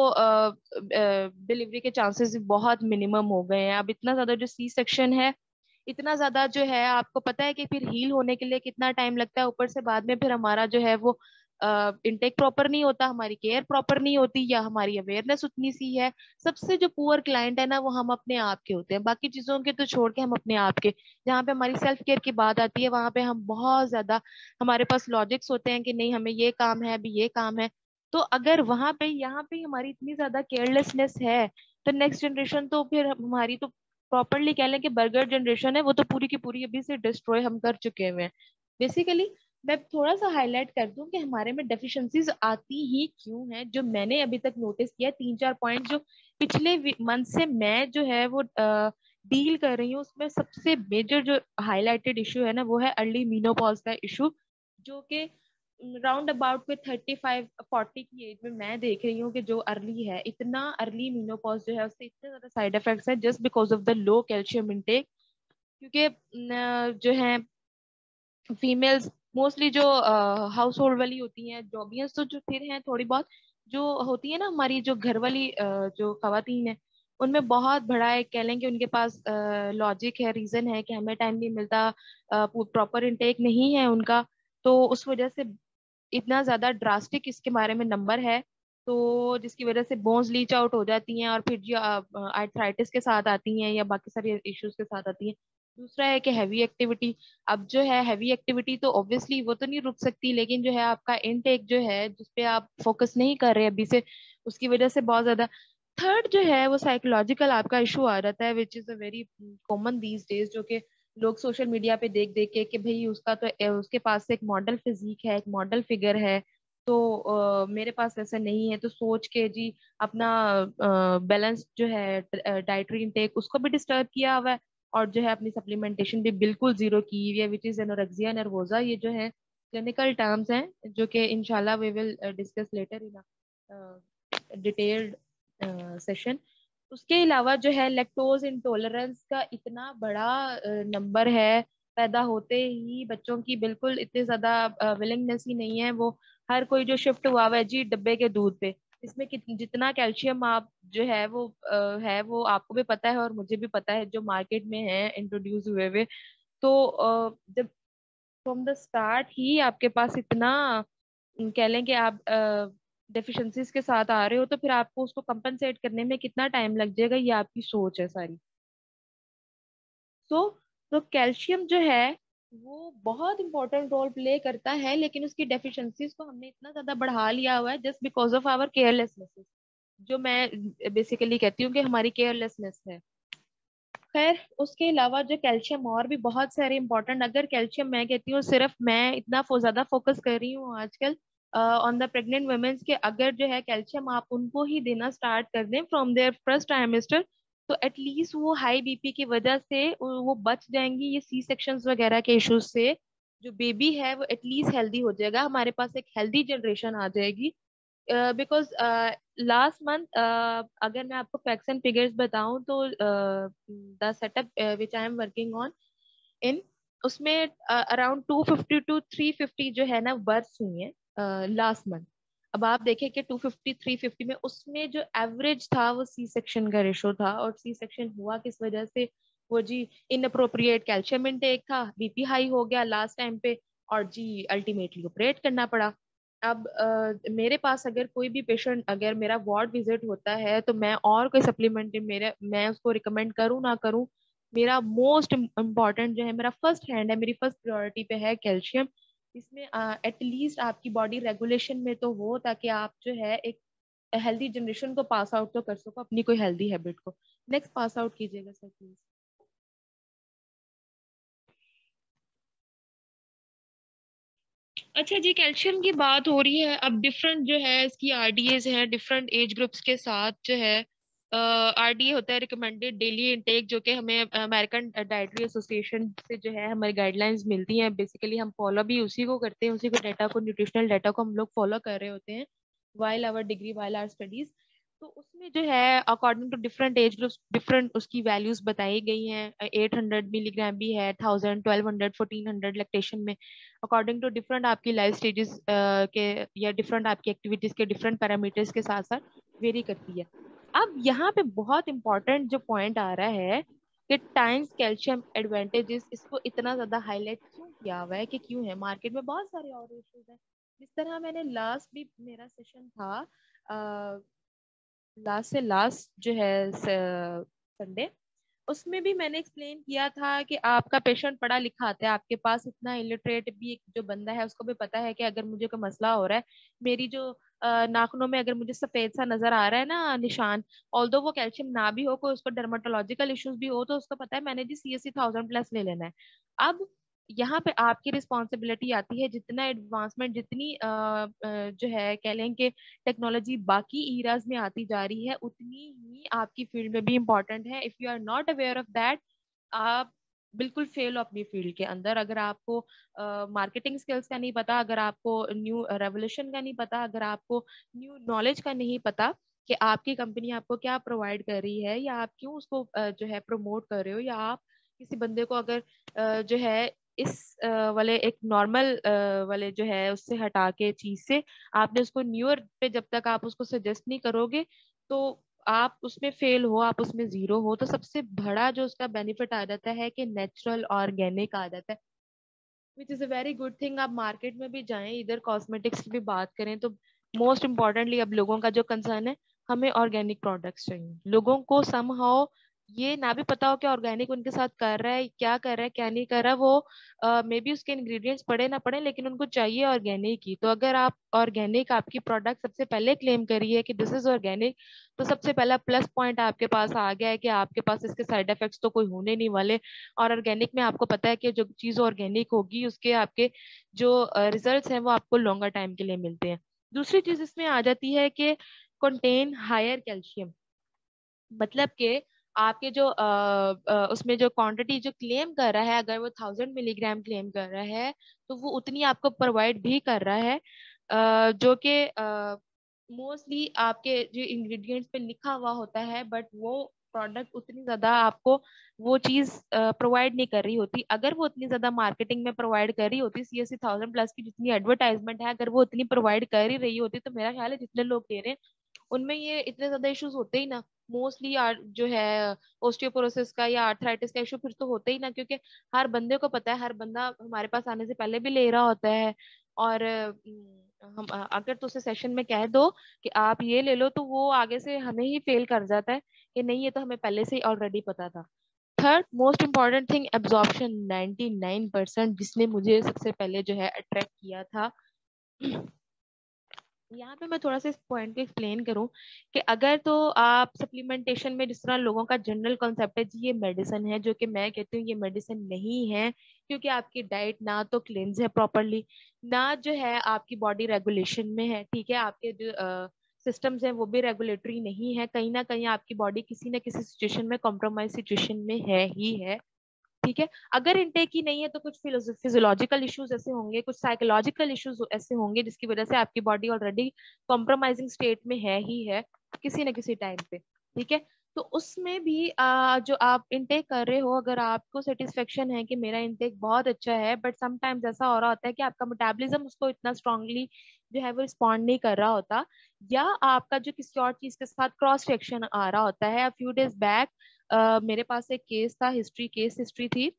डिलीवरी के चांसेस बहुत मिनिमम हो गए हैं। अब इतना ज्यादा जो सी सेक्शन है, इतना ज्यादा जो है, आपको पता है कि फिर हील होने के लिए कितना टाइम लगता है, ऊपर से बाद में फिर हमारा जो है वो इनटेक प्रॉपर नहीं होता, हमारी केयर प्रॉपर नहीं होती, या हमारी अवेयरनेस उतनी सी है। सबसे जो पुअर क्लाइंट है ना, वो हम अपने आप के होते हैं, बाकी चीजों के तो छोड़ के हम अपने आप के। जहाँ पे हमारी सेल्फ केयर की बात आती है, वहां पे हम बहुत ज्यादा, हमारे पास लॉजिक्स होते हैं कि नहीं हमें ये काम है, अभी ये काम है। तो अगर वहां पे यहाँ पे हमारी इतनी ज्यादा केयरलेसनेस है, तो नेक्स्ट जनरेशन तो फिर हमारी तो प्रॉपरली कह लें कि बर्गर जनरेशन है, वो तो पूरी की पूरी अभी से डिस्ट्रॉय हम कर चुके हुए हैं। बेसिकली मैं थोड़ा सा हाईलाइट कर दूं कि हमारे में डेफिशिएंसीज आती ही क्यों हैं, जो मैंने अभी तक नोटिस किया, तीन चार पॉइंट जो पिछले मंथ से मैं जो है वो डील कर रही हूँ, उसमें सबसे मेजर जो हाईलाइटेड इशू है ना, वो है अर्ली मीनोपॉज का इशू, जो कि राउंड अबाउट में थर्टी फाइव फोर्टी की एज में मैं देख रही हूँ कि जो अर्ली है, इतना अर्ली मीनोपॉज जो है उससे इतने ज्यादा साइड इफेक्ट्स हैं, just because of the low calcium intake. क्योंकि न, जो है फीमेल्स मोस्टली जो हाउस होल्ड वाली होती हैं, जॉबियंस तो जो फिर हैं थोड़ी बहुत, जो होती है ना हमारी जो घर वाली अ, जो खवातीन है, उनमें बहुत बड़ा एक कह लें कि उनके पास लॉजिक है, रीजन है कि हमें टाइम नहीं मिलता, प्रॉपर इनटेक नहीं है उनका, तो उस वजह से इतना ज्यादा ड्रास्टिक इसके बारे में नंबर है, तो जिसकी वजह से बोन्स लीच आउट हो जाती हैं और फिर जो आर्थराइटिस के साथ आती हैं या बाकी सारे इश्यूज के साथ आती हैं। दूसरा है कि हैवी एक्टिविटी। अब जो है हैवी एक्टिविटी तो ऑब्वियसली वो तो नहीं रुक सकती, लेकिन जो है आपका इनटेक जो है जिसपे आप फोकस नहीं कर रहे अभी से, उसकी वजह से बहुत ज्यादा। थर्ड जो है वो साइकोलॉजिकल आपका इशू आ जाता है, which is a very common these days, जो कि लोग सोशल मीडिया पे देख देख के कि भाई उसका तो अ, उसके पास से एक मॉडल फिजिक है, एक मॉडल फिगर है, तो अ, मेरे पास ऐसा नहीं है, तो सोच के जी अपना बैलेंस जो है डाइटरी इनटेक उसको भी डिस्टर्ब किया हुआ है, और जो है अपनी सप्लीमेंटेशन भी बिल्कुल जीरो की हुई है, विच इज एनोरेक्सिया नर्वोसा। ये जो है क्लिनिकल टर्म्स हैं जो कि इंशाल्लाह we will discuss later in detailed session. उसके अलावा जो है लैक्टोज इंटॉलरेंस का इतना बड़ा नंबर है, पैदा होते ही बच्चों की बिल्कुल इतनी ज्यादा विलिंगनेस ही नहीं है, वो हर कोई जो शिफ्ट हुआ हुआ है जी डब्बे के दूध पे, इसमें कित- जितना कैल्शियम आप जो है वो अ, है वो आपको भी पता है और मुझे भी पता है, जो मार्केट में है इंट्रोड्यूस हुए हुए, तो अ, जब फ्रॉम द स्टार्ट ही आपके पास इतना अम, कह लें कि आप डेफिशिएंसीज के साथ आ रहे हो, तो फिर आपको उसको कंपनसेट करने में कितना टाइम लग जाएगा, ये आपकी सोच है सारी। सो तो कैल्शियम जो है वो बहुत इंपॉर्टेंट रोल प्ले करता है, लेकिन उसकी डेफिशिएंसीज को हमने इतना ज्यादा बढ़ा लिया हुआ है just because of our carelessness, जो मैं बेसिकली कहती हूँ कि हमारी केयरलेसनेस है। खैर उसके अलावा जो कैल्शियम और भी बहुत सारे इंपॉर्टेंट, अगर कैल्शियम मैं कहती हूँ सिर्फ मैं इतना फो ज्यादा फोकस कर रही हूँ आजकल ऑन द प्रेग्नेंट वुमेन्स के, अगर जो है कैल्शियम आप उनको ही देना स्टार्ट कर दें फ्रॉम देयर फर्स्ट ट्राइमेस्टर, तो एटलीस्ट वो हाई बीपी की वजह से वो बच जाएंगी, ये सी सेक्शंस वगैरह के इश्यूज से जो बेबी है वो एटलीस्ट हेल्दी हो जाएगा, हमारे पास एक हेल्दी जनरेशन आ जाएगी। बिकॉज लास्ट मंथ अगर मैं आपको फैक्ट्स एंड फिगर्स बताऊं तो the setup which I am working on in, उसमें around two fifty to three fifty जो है ना बर्थ हुई है लास्ट मंथ। अब आप देखें कि टू फिफ्टी थ्री फिफ्टी में उसमें जो एवरेज था वो सी सेक्शन का रेशो था, और सी सेक्शन हुआ किस वजह से, वो जी इनअप्रोप्रिएट कैल्शियम इनटेक था, बीपी हाई हो गया लास्ट टाइम पे, और जी अल्टीमेटली ऑपरेट करना पड़ा। अब अ, मेरे पास अगर कोई भी पेशेंट अगर मेरा वार्ड विजिट होता है तो मैं और कोई सप्लीमेंट मेरे मैं उसको रिकमेंड करूँ ना करूँ, मेरा मोस्ट इम्पॉर्टेंट जो है, मेरा फर्स्ट हैंड है, मेरी फर्स्ट प्रायोरिटी पे है कैल्शियम। इसमें एटलीस्ट आपकी बॉडी रेगुलेशन में तो हो, ताकि आप जो है एक हेल्दी जनरेशन को पास आउट तो कर सको अपनी कोई हेल्दी हैबिट को। नेक्स्ट पास आउट कीजिएगा सर प्लीज। अच्छा जी, कैल्शियम की बात हो रही है, अब डिफरेंट जो है इसकी आरडीएज हैं डिफरेंट एज ग्रुप्स के साथ जो है। आरडीए होता है रिकमेंडेड डेली इनटेक, जो कि हमें अमेरिकन डाइटरी एसोसिएशन से जो है हमारी गाइडलाइंस मिलती हैं, बेसिकली हम फॉलो भी उसी को करते हैं, उसी को डाटा को न्यूट्रिशनल डाटा को हम लोग फॉलो कर रहे होते हैं while our degree while our studies. तो उसमें जो है according to different age groups different उसकी वैल्यूज बताई गई हैं, एट हंड्रेड मिलीग्राम भी है, thousand twelve hundred fourteen hundred lactation में, अकॉर्डिंग टू डिफरेंट आपकी लाइफ स्टेजेस के या डिफरेंट आपकी एक्टिविटीज के डिफरेंट पैरामीटर्स के साथ साथ वेरी करती है। अब यहाँ पे बहुत इंपॉर्टेंट जो पॉइंट आ रहा है कि टाइम्स कैल्शियम एडवांटेजेस, इसको इतना ज्यादा हाईलाइट क्यों किया हुआ है, कि क्यों है, मार्केट में बहुत सारे और इश्यूज हैं। जिस तरह मैंने लास्ट भी मेरा सेशन था, लास्ट से लास्ट जो है संडे, उसमें भी मैंने एक्सप्लेन किया था कि आपका पेशेंट पढ़ा लिखा आता है आपके पास, इतना इलिटरेट भी एक जो बंदा है उसको भी पता है कि अगर मुझे कोई मसला हो रहा है, मेरी जो अ, नाखूनों में अगर मुझे सफेद सा नजर आ रहा है ना निशान, ऑल्दो वो कैल्शियम ना भी हो, कोई उसको डर्माटोलॉजिकल इश्यूज भी हो, तो उसको पता है मैंने जी सीएससी थाउजेंड प्लस ले लेना है। अब यहाँ पे आपकी रिस्पॉन्सिबिलिटी आती है, जितना एडवांसमेंट जितनी अ, अ, जो है कह लें कि टेक्नोलॉजी बाकी ईराज में आती जा रही है, उतनी ही आपकी फील्ड में भी इम्पोर्टेंट है। If you are not aware of that, आप बिल्कुल फेल हो अपनी फील्ड के अंदर। अगर आपको मार्केटिंग uh, स्किल्स का नहीं पता, अगर आपको न्यू रेवोल्यूशन का नहीं पता, अगर आपको न्यू नॉलेज का नहीं पता कि आपकी कंपनी आपको क्या प्रोवाइड कर रही है, या आप क्यों उसको uh, जो है प्रमोट कर रहे हो, या आप किसी बंदे को अगर uh, जो है इस uh, वाले एक नॉर्मल uh, वाले जो है उससे हटा के चीज से आपने उसको न्यूअर पे जब तक आप उसको सजेस्ट नहीं करोगे, तो आप उसमें फेल हो, आप उसमें जीरो हो, तो सबसे बड़ा जो उसका बेनिफिट आ जाता है कि नेचुरल ऑर्गेनिक आ जाता है, which is a very good thing. आप मार्केट में भी जाएं, इधर कॉस्मेटिक्स की भी बात करें, तो मोस्ट इम्पोर्टेंटली अब लोगों का जो कंसर्न है, हमें ऑर्गेनिक प्रोडक्ट्स चाहिए। लोगों को समहाउ ये ना भी पता हो कि ऑर्गेनिक उनके साथ कर रहा है, क्या कर रहा है, क्या नहीं कर रहा, वो मे बी उसके इंग्रेडिएंट्स पड़े ना पड़े, लेकिन उनको चाहिए ऑर्गेनिक ही। तो अगर आप ऑर्गेनिक, आपकी प्रोडक्ट सबसे पहले क्लेम करिए कि दिस इज ऑर्गेनिक, तो सबसे पहला प्लस पॉइंट आपके पास आ गया है कि आपके पास इसके साइड इफेक्ट्स तो कोई होने नहीं वाले। और ऑर्गेनिक में आपको पता है कि जो चीज ऑर्गेनिक होगी उसके आपके जो रिजल्ट्स हैं वो आपको लॉन्गर टाइम के लिए मिलते हैं। दूसरी चीज इसमें आ जाती है कि कंटेन हायर कैल्शियम, मतलब कि आपके जो आ, आ, उसमें जो क्वांटिटी जो क्लेम कर रहा है, अगर वो थाउजेंड मिलीग्राम क्लेम कर रहा है, तो वो उतनी आपको प्रोवाइड भी कर रहा है, आ, जो कि मोस्टली आपके जो इंग्रेडिएंट्स पे लिखा हुआ होता है, बट वो प्रोडक्ट उतनी ज्यादा आपको वो चीज प्रोवाइड नहीं कर रही होती। अगर वो उतनी ज्यादा मार्केटिंग में प्रोवाइड कर रही होती, C S C thousand plus की जितनी एडवर्टाइजमेंट है, अगर वो उतनी प्रोवाइड कर ही रही होती, तो मेरा ख्याल है जितने लोग दे रहे हैं उनमें ये इतने ज्यादा इश्यूज होते ही ना। मोस्टली जो है ओस्टियोपोरोसिस का या आर्थराइटिस का इशू फिर तो होते ही ना, क्योंकि हर बंदे को पता है, हर बंदा हमारे पास आने से पहले भी ले रहा होता है। और अम, हम अगर तो उसे सेशन में कह दो कि आप ये ले लो, तो वो आगे से हमें ही फेल कर जाता है कि नहीं ये तो हमें पहले से ही ऑलरेडी पता था। Third most important thing, absorption ninety nine percent, जिसने मुझे सबसे पहले जो है अट्रैक्ट किया था। यहाँ पे मैं थोड़ा सा इस पॉइंट को एक्सप्लेन करूं कि अगर तो आप सप्लीमेंटेशन में, जिस तरह लोगों का जनरल कॉन्सेप्ट है जी ये मेडिसिन है, जो कि मैं कहती हूँ ये मेडिसिन नहीं है, क्योंकि आपकी डाइट ना तो क्लींस है प्रॉपरली, ना जो है आपकी बॉडी रेगुलेशन में है, ठीक है, आपके जो सिस्टम्स हैं वो भी रेगुलेटरी नहीं है, कहीं ना कहीं आपकी बॉडी किसी ना किसी सिचुएशन में, कॉम्प्रोमाइज सिचुएशन में है ही है, ठीक है। अगर इनटेक ही नहीं है तो कुछ फिजियोलॉजिकल इश्यूज ऐसे होंगे, कुछ साइकोलॉजिकल इश्यूज ऐसे होंगे जिसकी वजह से आपकी बॉडी ऑलरेडी कॉम्प्रोमाइजिंग स्टेट में है ही है किसी न किसी टाइम पे, ठीक है। तो उसमें भी आ, जो आप इनटेक कर रहे हो, अगर आपको सेटिस्फेक्शन है कि मेरा इनटेक बहुत अच्छा है, बट समटाइम्स ऐसा हो रहा होता है कि आपका मेटाबॉलिज्म उसको इतना स्ट्रांगली जो है वो रिस्पॉन्ड नहीं कर रहा होता, या आपका जो किसी और चीज के साथ क्रॉस रिएक्शन आ रहा होता है। फ्यू डेज बैक Uh, मेरे पास एक केस था, हिस्ट्री केस हिस्ट्री थी,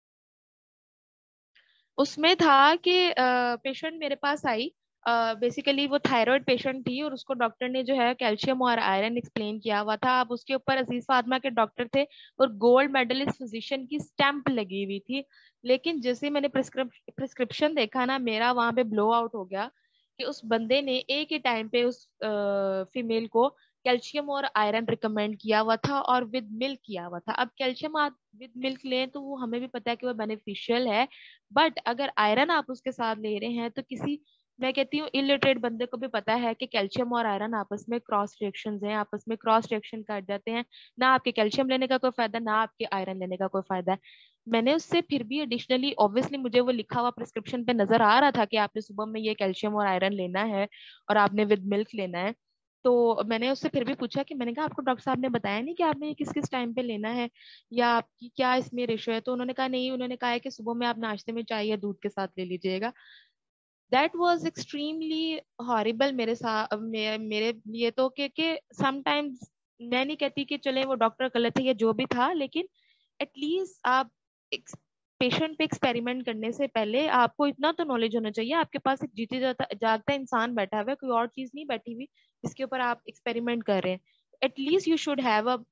उसमें था कि पेशेंट मेरे पास आई, बेसिकली वो थायराइड पेशेंट थी, और उसको डॉक्टर ने जो है कैल्शियम और आयरन एक्सप्लेन किया हुआ था। अब उसके ऊपर अजीज फातिमा के डॉक्टर थे और गोल्ड मेडलिस्ट फिजिशियन की स्टैंप लगी हुई थी। लेकिन जैसे मैंने प्रिस्क्रिप्शन देखा ना, मेरा वहां पे ब्लो आउट हो गया कि उस बंदे ने एक ही टाइम पे उस फीमेल को कैल्शियम और आयरन रिकमेंड किया हुआ था और विद मिल्क किया हुआ था। अब कैल्शियम आप विद मिल्क लें तो वो हमें भी पता है कि वो बेनिफिशियल है, बट अगर आयरन आप उसके साथ ले रहे हैं तो किसी, मैं कहती हूँ इलिटरेट बंदे को भी पता है कि कैल्शियम और आयरन आपस में क्रॉस रिएक्शंस हैं, आपस में क्रॉस रिएक्शन कर जाते हैं, ना आपके कैल्शियम लेने का कोई फायदा, ना आपके आयरन लेने का कोई फायदा है। मैंने उससे फिर भी एडिशनली, ऑब्वियसली मुझे वो लिखा हुआ प्रिस्क्रिप्शन पे नजर आ रहा था कि आपने सुबह में ये कैल्शियम और आयरन लेना है और आपने विद मिल्क लेना है, तो मैंने उससे फिर भी पूछा कि मैंने कहा आपको डॉक्टर साहब ने बताया नहीं कि आपने ये किस किस टाइम पे लेना है, या आपकी क्या इसमें रेशो है? तो उन्होंने कहा नहीं, उन्होंने कहा है कि सुबह में आप नाश्ते में चाय या दूध के साथ ले लीजिएगा। दैट वाज एक्सट्रीमली हॉरिबल मेरे साथ, मे, मेरे लिए तो, क्योंकि समटाइम्स मैं नहीं कहती कि चले वो डॉक्टर गलत है या जो भी था, लेकिन एटलीस्ट आप पेशेंट पे एक्सपेरिमेंट करने से पहले आपको इतना तो नॉलेज होना चाहिए, आपके पास एक जीते जाता जागता इंसान बैठा हुआ है, कोई और चीज नहीं बैठी हुई जिसके ऊपर आप एक्सपेरिमेंट कर रहे हैं। At least you should have a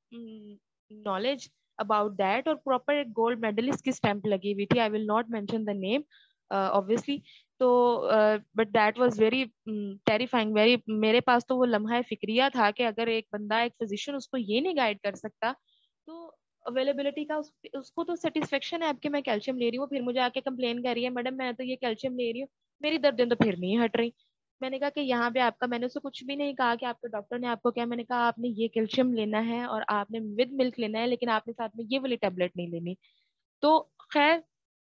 knowledge about that. और प्रॉपर एक गोल्ड मेडलिस्ट की स्टैंप लगी हुई थी, I will not mention the name obviously. तो but that was very terrifying, very, मेरे पास तो वो लम्हा फिक्रिया था कि अगर एक बंदा, एक फिजिशियन उसको ये नहीं गाइड कर सकता, तो अवेलेबिलिटी का उस, उसको तो सेटिस्फेक्शन है आपके, मैं कैल्शियम ले रही हूँ, फिर मुझे आके कंप्लेन कर रही है मैडम मैं तो ये कैल्शियम ले रही हूँ, मेरी दर्दें तो फिर नहीं हट रही। मैंने कहा कि यहाँ पे आपका, मैंने उससे कुछ भी नहीं कहा कि आपके डॉक्टर ने आपको क्या, मैंने कहा आपने ये कैल्शियम लेना है और आपने विद मिल्क लेना है, लेकिन आपने साथ में ये वाली टेबलेट नहीं लेनी। तो खैर,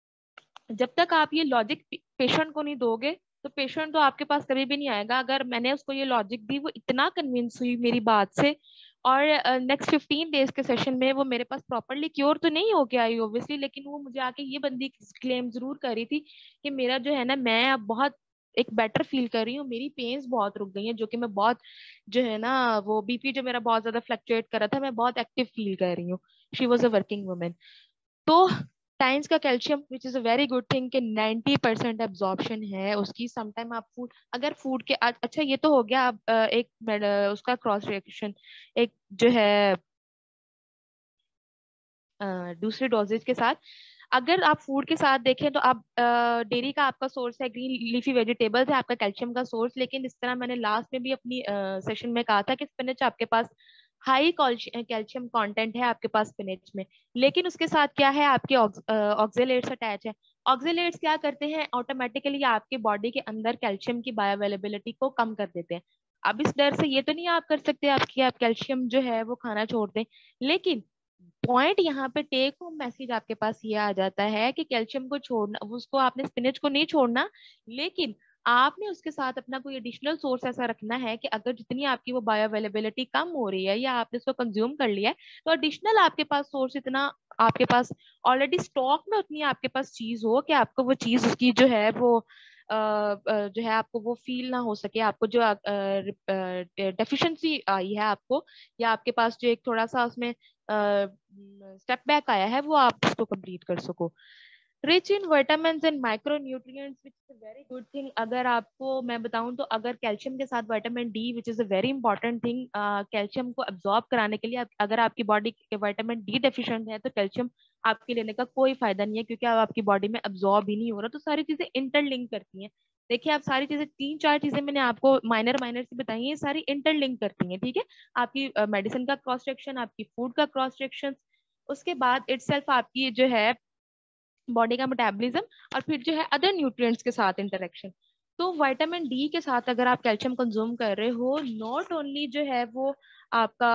जब तक आप ये लॉजिक पेशेंट को नहीं दोगे तो पेशेंट तो आपके पास कभी भी नहीं आएगा। अगर मैंने उसको ये लॉजिक दी, वो इतना कन्विंस हुई मेरी बात से, और नेक्स्ट फिफ्टीन डेज के सेशन में वो मेरे पास प्रॉपरली क्योर तो नहीं होके आई ऑब्वियसली, लेकिन वो मुझे आके ये बंदी क्लेम जरूर कर रही थी कि मेरा जो है ना, मैं अब बहुत एक बेटर फील कर रही हूँ, मेरी पेन्स बहुत रुक गई हैं, जो कि मैं बहुत जो है ना वो बीपी जो मेरा बहुत ज्यादा फ्लक्चुएट कर रहा था, मैं बहुत एक्टिव फील कर रही हूँ। She was a working women. तो टाइम्स का calcium which is a very good thing कि नाइंटी परसेंट एब्जॉर्प्शन है उसकी। समटाइम आप फूड, अगर फूड के अच्छा ये तो हो गया आप एक उसका क्रॉस रिएक्शन, एक जो है दूसरे डोजेज के साथ। अगर आप फूड के साथ देखें तो आप डेयरी का आपका सोर्स है, ग्रीन लीफी वेजिटेबल्स है आपका कैल्शियम का सोर्स। लेकिन इस तरह मैंने लास्ट में भी अपनी सेशन में कहा था कि स्पिनच आपके पास हाई कैल्शियम कंटेंट है आपके पास स्पिनच में, लेकिन उसके साथ क्या है आपके ऑक्जेलेट्स अटैच है। ऑक्जेलेट्स क्या करते हैं, ऑटोमेटिकली आपके बॉडी के अंदर कैल्शियम की बायोअवेलेबिलिटी को कम कर देते हैं। अब इस डर से ये तो नहीं आप कर सकते आपकी आप कैल्शियम जो है वो खाना छोड़ दें, लेकिन पॉइंट यहाँ पे टेक होम मैसेज आपके पास ये आ जाता है कि कैल्शियम को छोड़ना, उसको आपने स्पिनच को नहीं छोड़ना, लेकिन आपने उसके साथ अपना कोई एडिशनल सोर्स ऐसा रखना है कि अगर जितनी आपकी वो बायो अवेलेबिलिटी कम हो रही है या आपने उसको कंज्यूम कर लिया है, तो एडिशनल आपके पास सोर्स इतना आपके पास ऑलरेडी स्टॉक में उतनी आपके पास चीज हो कि आपको वो चीज उसकी जो है वो Uh, uh, जो है आपको वो फील ना हो सके, आपको जो डेफिशिएंसी uh, आई है आपको, या आपके पास जो एक थोड़ा सा उसमें स्टेप uh, बैक आया है, वो आप उसको कंप्लीट कर सको। Rich in vitamins and micro nutrients which is a very good thing. अगर आपको मैं बताऊं तो अगर कैल्शियम के साथ vitamin D which is a very important thing, calcium को एब्जॉर्ब कराने के लिए, अगर आपकी बॉडी विटामिन डी डेफिशिएंट है तो कैल्शियम आपके लेने का कोई फायदा नहीं है, क्योंकि अब आपकी बॉडी में एब्जॉर्ब ही नहीं हो रहा। तो सारी चीजें इंटरलिंक करती हैं। देखिए आप सारी चीजें, तीन चार चीजें मैंने आपको माइनर माइनर से बताई हैं, ये सारी इंटरलिंक करती हैं, ठीक है। आपकी मेडिसिन uh, का क्रॉस सेक्शन, आपकी फूड का क्रॉस सेक्शन, उसके बाद इटसेल्फ आपकी जो है बॉडी का मेटाबॉलिज्म, और फिर जो है अदर न्यूट्रिएंट्स के साथ इंटरेक्शन। तो विटामिन डी के साथ अगर आप कैल्शियम कंज्यूम कर रहे हो, नॉट ओनली जो है वो आपका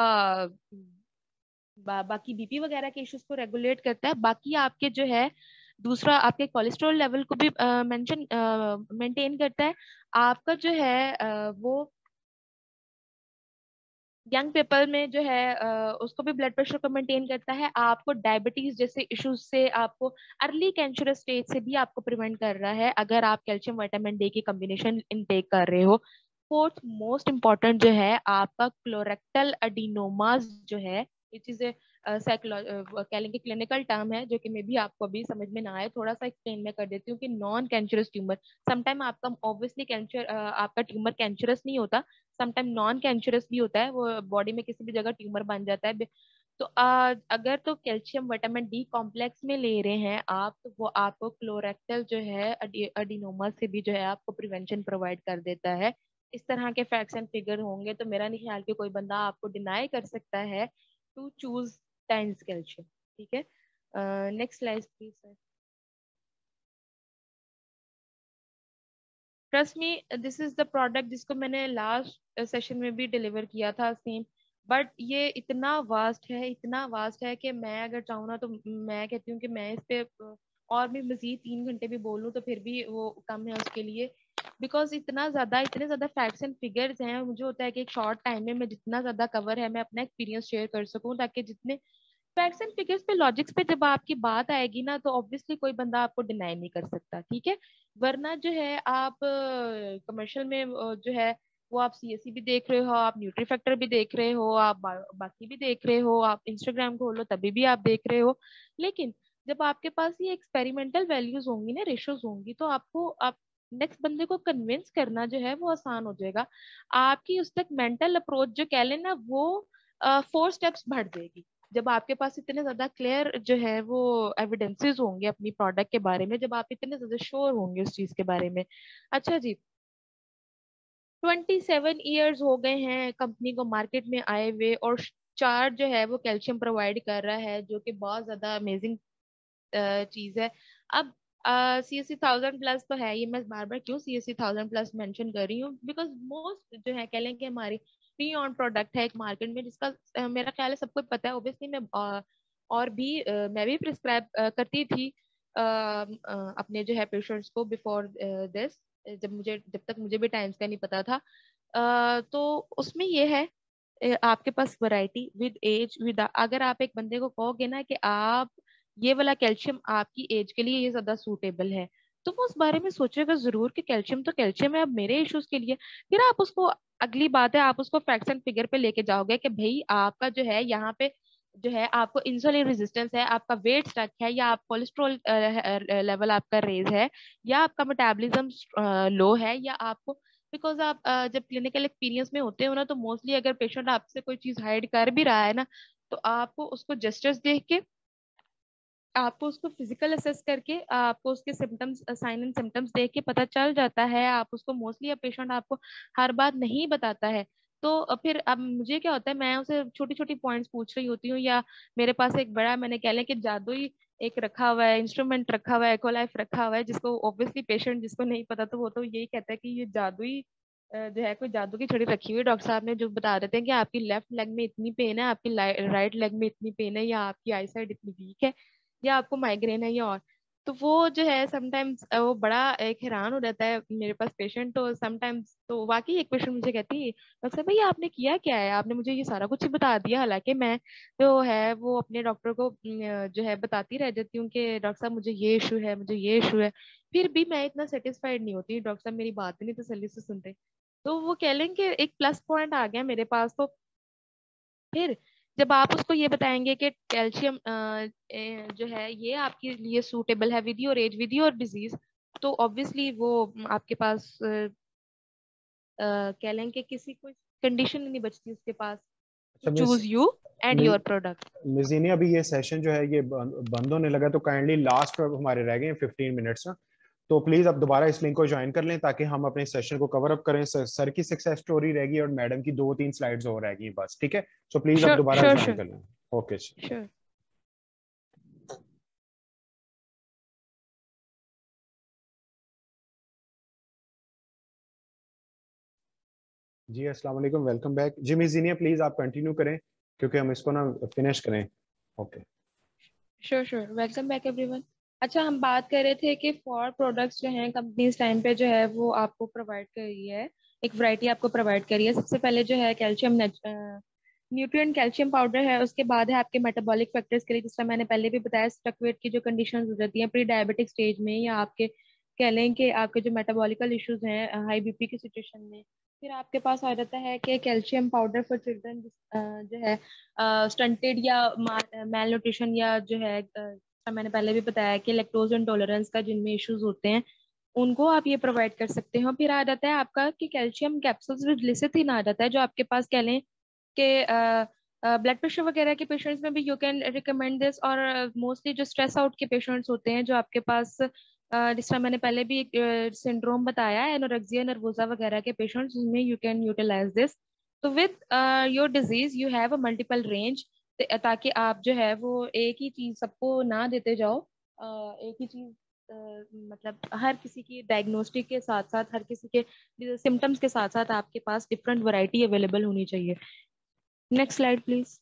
बा, बाकी बीपी वगैरह के इश्यूज को रेगुलेट करता है, बाकी आपके जो है दूसरा आपके कोलेस्ट्रॉल लेवल को भी मेंशन मेंटेन करता है। आपका जो है uh, वो यंग पीपल में जो है uh, उसको भी ब्लड प्रेशर को मेंटेन करता है। आपको डायबिटीज जैसे इश्यूज से, आपको अर्ली कैंसरस स्टेज से भी आपको प्रिवेंट कर रहा है अगर आप कैल्शियम विटामिन डी की कॉम्बिनेशन इनटेक कर रहे हो। फोर्थ मोस्ट इम्पॉर्टेंट जो है आपका क्लोरेक्टल एडिनोमास जो है, विच इज ए कह लेंगे क्लिनिकल टर्म है, जो कि मे भी आपको अभी समझ में ना आए, थोड़ा सा एक्सप्लेन मैं कर देती हूँ कि नॉन कैंसरस ट्यूमर। समटाइम आपका ऑब्वियसली कैंसर आपका ट्यूमर कैंसरस नहीं होता, समटाइम नॉन कैंसरस भी होता है, वो बॉडी में किसी भी जगह ट्यूमर बन जाता है। तो आ, अगर तो कैल्शियम विटामिन डी कॉम्प्लेक्स में ले रहे हैं आप, तो वो आपको क्लोरेक्टल जो है एडिनोमा से भी जो है आपको प्रिवेंशन प्रोवाइड कर देता है। इस तरह के फैक्ट्स एंड फिगर होंगे तो मेरा नहीं ख्याल कि कोई बंदा आपको डिनाई कर सकता है टू चूज टाइम्स कैल्शियम, ठीक है। Next slide please sir. Trust me this is the product जिसको मैंने लास्ट सेशन में भी डिलीवर किया था सेम, बट ये इतना वास्ट है, इतना वास्ट है कि मैं अगर चाहूँ ना तो मैं कहती हूँ कि मैं इस पे और भी मजीद तीन घंटे भी बोलूँ तो फिर भी वो कम है उसके लिए, बिकॉज इतना ज्यादा इतने ज्यादा फैक्ट्स एंड फिगर्स हैं। मुझे होता है कि एक शॉर्ट टाइम में मैं जितना ज्यादा कवर है मैं अपना एक्सपीरियंस शेयर कर सकूँ, ताकि जितने फैक्ट्स एंड फिगर्स पे लॉजिक्स पे जब आपकी बात आएगी ना, तो ऑब्वियसली कोई बंदा आपको डिनाई नहीं कर सकता, ठीक है। वरना जो है आप कमर्शियल में अ, जो है वो आप सीएससी भी देख रहे हो, आप न्यूट्री फैक्टर भी देख रहे हो, आप बा, बाकी भी देख रहे हो, आप इंस्टाग्राम खोलो तभी भी आप देख रहे हो, लेकिन जब आपके पास ये एक्सपेरिमेंटल वैल्यूज होंगी ना, रेशोज होंगी, तो आपको आप नेक्स्ट बंदे को कन्विंस करना जो है वो आसान हो जाएगा। आपकी उस तक मेंटल अप्रोच जो कह लेना वो फोर स्टेप्स बढ़ जाएगी, जब आपके पास इतने ज्यादा क्लियर जो है वो एविडेंसेस होंगे अपनी प्रोडक्ट के बारे में, जब आप इतने ज्यादा श्योर होंगे उस चीज के बारे में। अच्छा जी, ट्वेंटी सेवन ईयर्स हो गए हैं कंपनी को मार्केट में आए हुए, और चार जो है वो कैल्शियम प्रोवाइड कर रहा है, जो कि बहुत ज्यादा अमेजिंग चीज है। अब C S C thousand plus तो है, ये मैं बार बार क्यों C S C thousand plus mention कर रही हूँ, बिकॉज मोस्ट जो है कह लें कि हमारी फ्री ऑन प्रोडक्ट है एक मार्केट में, जिसका uh, मेरा ख्याल है सबको पता है। ओब्वियसली मैं uh, और भी uh, मैं भी प्रिस्क्राइब uh, करती थी uh, uh, अपने जो है पेशेंट्स को बिफोर दिस, जब मुझे जब तक मुझे भी टाइम्स का नहीं पता था। uh, तो उसमें ये है uh, आपके पास वैरायटी विद एज विद, अगर आप एक बंदे को कहोगे ना कि आप ये वाला कैल्शियम आपकी एज के लिए ये ज्यादा सूटेबल है, तो वो उस बारे में सोचेगा जरूर कि कैल्शियम तो कैल्शियम है, अब मेरे इश्यूज के लिए। फिर आप उसको, अगली बात है, आप उसको फैक्ट्स एंड फिगर पे लेके जाओगे कि भाई आपका जो है यहाँ पे जो है आपको इंसुलिन रेजिस्टेंस है, आपका वेट स्टक है, या आप कोलेस्ट्रॉल लेवल आपका रेज है, या आपका मेटाबॉलिज्म लो है, या आपको, बिकॉज आप अ, जब क्लिनिकल एक्सपीरियंस में होते हो ना, तो मोस्टली अगर पेशेंट आपसे कोई चीज हाइड कर भी रहा है ना, तो आपको उसको जेस्चर्स देख के, आपको उसको फिजिकल असेस करके, आपको उसके सिम्टम्स, साइन एंड सिम्टम्स देख के पता चल जाता है। आप उसको मोस्टली, अब पेशेंट आपको हर बात नहीं बताता है, तो अ, फिर अब मुझे क्या होता है, मैं उसे छोटी छोटी पॉइंट्स पूछ रही होती हूँ, या मेरे पास एक बड़ा, मैंने कह लें कि जादुई एक रखा हुआ है, इंस्ट्रूमेंट रखा हुआ है, एक्वालाइफ रखा हुआ है, जिसको ऑब्वियसली पेशेंट जिसको नहीं पता, तो वो तो यही कहता है कि ये जादुई अ, जो है कोई जादू की छड़ी रखी हुई है डॉक्टर साहब ने, जो बता देते हैं कि आपकी लेफ्ट लेग में इतनी पेन है, आपकी राइट लेग में इतनी पेन है, या आपकी आई साइड इतनी वीक है, या आपको माइग्रेन है, या और। तो वो जो है समटाइम्स वो बड़ा एक हैरान हो जाता है मेरे पास पेशेंट, तो समटाइम्स तो वाकई एक पेशेंट मुझे कहती है, डॉक्टर साहब भैया आपने किया क्या है, आपने मुझे ये सारा कुछ ही बता दिया, हालांकि मैं जो है वो अपने डॉक्टर को अम, जो है बताती रह जाती हूँ कि डॉक्टर साहब मुझे ये इशू है, मुझे ये इशू है, फिर भी मैं इतना सेटिस्फाइड नहीं होती, डॉक्टर साहब मेरी बात नहीं तसल्ली से सुनते। तो वो कह लें कि एक प्लस पॉइंट आ गया मेरे पास। तो फिर जब आप उसको ये बताएंगे कि कैल्शियम जो है ये आपके लिए सूटेबल है with your age, with your disease, तो ऑब्वियसली वो आपके पास अ, अ, कह लें कि किसी कोई कंडीशन नहीं बचती उसके पास टू अच्छा miss choose you and your product. मिजीनी, अभी ये सेशन जो है ये बंद बंद होने लगा, तो काइंडली लास्ट हमारे रह गए फिफ्टीन मिनट्स ना, तो प्लीज अब दोबारा इस लिंक को ज्वाइन कर लें ताकि हम अपने सेशन को कवर अप करें। सर, सर की सक्सेस स्टोरी रहेगी और मैडम की दो तीन स्लाइड्स और रहेगी बस, ठीक है? सो प्लीज अब श्योर दोबारा श्योर ज्वाइन श्योर कर लें। Okay sure. जी, अस्सलाम वालेकुम, वेलकम बैक जी। मिजीनिया प्लीज आप कंटिन्यू करें क्योंकि हम इसको ना फिनिश करें। Okay. Sure sure, welcome back everyone. अच्छा, हम बात कर रहे थे कि फॉर प्रोडक्ट्स जो हैं कंपनी इस टाइम पे जो है वो आपको प्रोवाइड कर रही है, एक वैरायटी आपको प्रोवाइड कर रही है। सबसे पहले जो है कैल्शियम न्यूट्रिएंट कैल्शियम पाउडर है, उसके बाद है आपके मेटाबॉलिक फैक्टर्स के लिए, जिसका मैंने पहले भी बताया, स्टकवेट की जो कंडीशंस हो जाती हैं प्री डायबिटिक स्टेज में, या आपके कह लें कि आपके जो मेटाबॉलिकल इश्यूज हैं हाई बीपी की सिचुएशन में। फिर आपके पास आ जाता है कि कैल्शियम पाउडर फॉर चिल्ड्रन जो है स्टंटेड या मेल न्यूट्रिशन, या जो है अ, मैंने पहले भी बताया कि लैक्टोज इंटॉलरेंस का जिनमें इश्यूज होते हैं, उनको आप ये प्रोवाइड कर सकते हो। फिर आ जाता है आपका कि कैल्शियम कैप्सूल्स विद लिसिथिन आ जाता है, जो आपके पास कह लें कि ब्लड प्रेशर वगैरह के पेशेंट्स में भी यू कैन रिकमेंड दिस, और मोस्टली जो स्ट्रेस आउट के पेशेंट्स होते हैं, जो आपके पास अ, जिस तरह मैंने पहले भी सिंड्रोम बताया है एनोरेक्सिया नर्वोसा वगैरह के पेशेंट्स, उसमें यू कैन यूटिलाइज दिस। तो with your disease you have a multiple range, ताकि आप जो है वो एक ही चीज सबको ना देते जाओ। अ, एक ही चीज अ, मतलब हर किसी की डायग्नोस्टिक के साथ साथ, हर किसी के सिम्टम्स के साथ साथ आपके पास डिफरेंट वैरायटी अवेलेबल होनी चाहिए। Next slide please.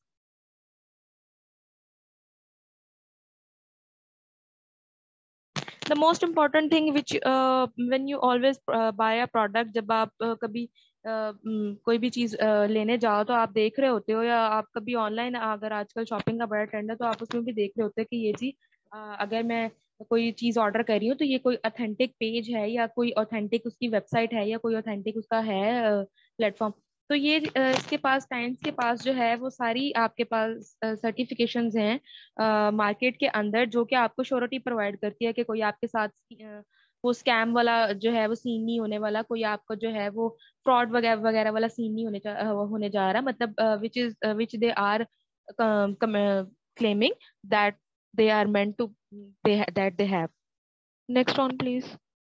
The most important thing which when you always buy a product, जब आप uh, कभी uh, mm, कोई भी चीज uh, लेने जाओ, तो आप देख रहे होते हो, या आप कभी ऑनलाइन अगर आजकल शॉपिंग का बड़ा ट्रेंड है, तो आप उसमें भी देख रहे होते हैं कि ये चीज uh, अगर मैं कोई चीज ऑर्डर कर रही हूँ, तो ये कोई ऑथेंटिक पेज है, या कोई ऑथेंटिक उसकी वेबसाइट है, या कोई ऑथेंटिक उसका है प्लेटफॉर्म। तो ये अ, इसके पास, टाइम्स के पास जो है वो सारी आपके पास सर्टिफिकेशंस हैं मार्केट के अंदर, जो कि आपको श्योरिटी प्रोवाइड करती है कि कोई आपके साथ अ, वो स्कैम वाला जो है वो सीन नहीं होने वाला, कोई आपको जो है वो फ्रॉड वगैरह वगैरह वाला सीन नहीं होने जा, अ, होने जा रहा, मतलब which is which they are claiming that they are meant to, they ha- that they have. Next one please.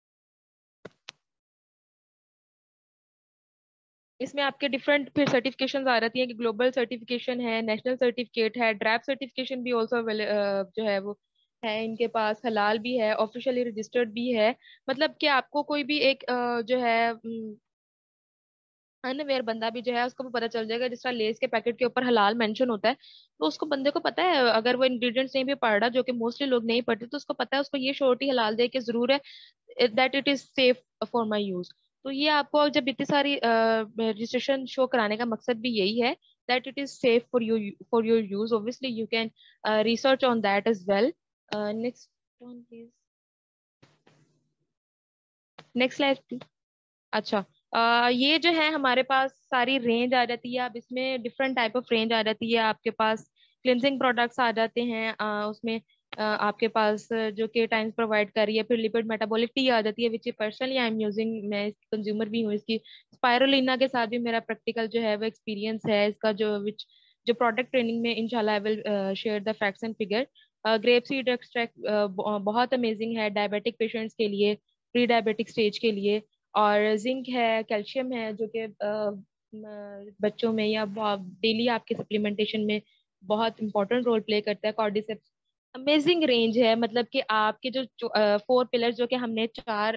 इसमें आपके डिफरेंट फिर सर्टिफिकेशंस आ जाती हैं कि ग्लोबल सर्टिफिकेशन है, नेशनल सर्टिफिकेट है, ड्रैप सर्टिफिकेशन भी ऑल्सो जो है वो है इनके पास, हलाल भी है, ऑफिशियली रजिस्टर्ड भी है। मतलब कि आपको कोई भी एक अ, जो है अनअवेयर बंदा भी जो है उसको भी पता चल जाएगा, जिस तरह लेस के पैकेट के ऊपर हलाल मेंशन होता है, तो उसको बंदे को पता है, अगर वो इंग्रेडिएंट्स नहीं भी पढ़ रहा, जो कि मोस्टली लोग नहीं पढ़ते, तो उसको पता है, उसको ये श्योरिटी हलाल दे के जरूर है that it is safe for my use. तो ये आपको जब इतनी सारी रजिस्ट्रेशन शो कराने का मकसद भी यही है, that it is safe for you, for your use. Obviously you can research on that as well. Next one please. Next slide. अच्छा, आ, ये जो है हमारे पास सारी रेंज आ जाती है। अब इसमें डिफरेंट टाइप ऑफ रेंज आ जाती है। आपके पास क्लिनजिंग प्रोडक्ट्स आ जाते हैं, आ, उसमें आ, आपके पास जो के टाइम्स प्रोवाइड कर रही है। फिर लिपिड मेटाबॉलिक टी आ जाती है, which personally I am using, मैं कंज्यूमर भी हूँ इसकी। स्पायरुलिना के साथ भी मेरा प्रैक्टिकल जो है वो एक्सपीरियंस है इसका, जो विच जो प्रोडक्ट ट्रेनिंग में इंशाल्लाह I will share the facts and figure. Grape seed extract बहुत अमेजिंग है डायबिटिक पेशेंट्स के लिए, प्री डायबिटिक स्टेज के लिए। और जिंक है, कैल्शियम है, जो कि बच्चों में या डेली आपके सप्लीमेंटेशन में बहुत इंपॉर्टेंट रोल प्ले करता है। कॉर्डिसेप्स अमेजिंग रेंज है, मतलब कि आपके जो फोर पिलर्स जो कि हमने चार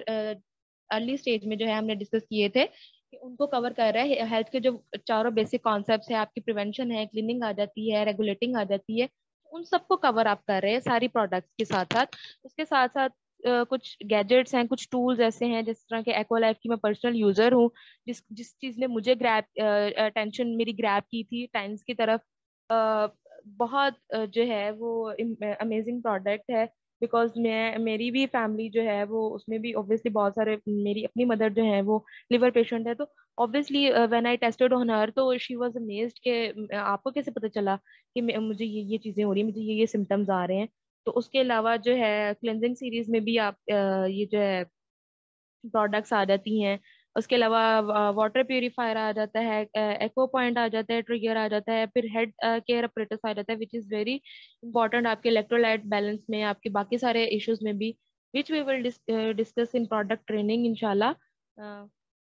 अर्ली स्टेज में जो है हमने डिस्कस किए थे, कि उनको कवर कर रहा है। हेल्थ के जो चारों बेसिक कॉन्सेप्ट्स है, आपकी प्रिवेंशन है, क्लीनिंग आ जाती है, रेगुलेटिंग आ जाती है, उन सबको कवर आप कर रहे हैं सारी प्रोडक्ट्स के साथ साथ। उसके साथ साथ अ, कुछ गैजेट्स हैं, कुछ टूल्स ऐसे हैं, जिस तरह के एक्वालाइफ की मैं पर्सनल यूजर हूँ, जिस जिस चीज ने मुझे ग्रैब अटेंशन मेरी ग्रैब की थी टाइम्स की तरफ। अ, बहुत अ, जो है वो अमेजिंग प्रोडक्ट है। बिकॉज मैं मेरी भी फैमिली जो है वो उसमें भी ऑब्वियसली बहुत सारे, मेरी अपनी मदर जो है वो लिवर पेशेंट है, तो obviously when I tested on her, तो शी वाज अमेज्ड कि अ, आपको कैसे पता चला कि मैं- मुझे ये ये चीजें हो रही है, मुझे ये ये सिम्टम्स आ रहे हैं। तो उसके अलावा जो है क्लेंजिंग सीरीज में भी आप अ, ये जो है प्रोडक्ट्स आ जाती हैं। उसके अलावा वाटर प्यूरिफायर आ जाता है, एक्वा पॉइंट आ जाता है, ट्रिगर आ जाता है, फिर हेड केयर अपरेटस आ जाता है, विच इज़ वेरी इंपॉर्टेंट आपके इलेक्ट्रोलाइट बैलेंस में, आपके बाकी सारे इश्यूज में भी, which we will discuss in product training इंशाल्लाह। अ,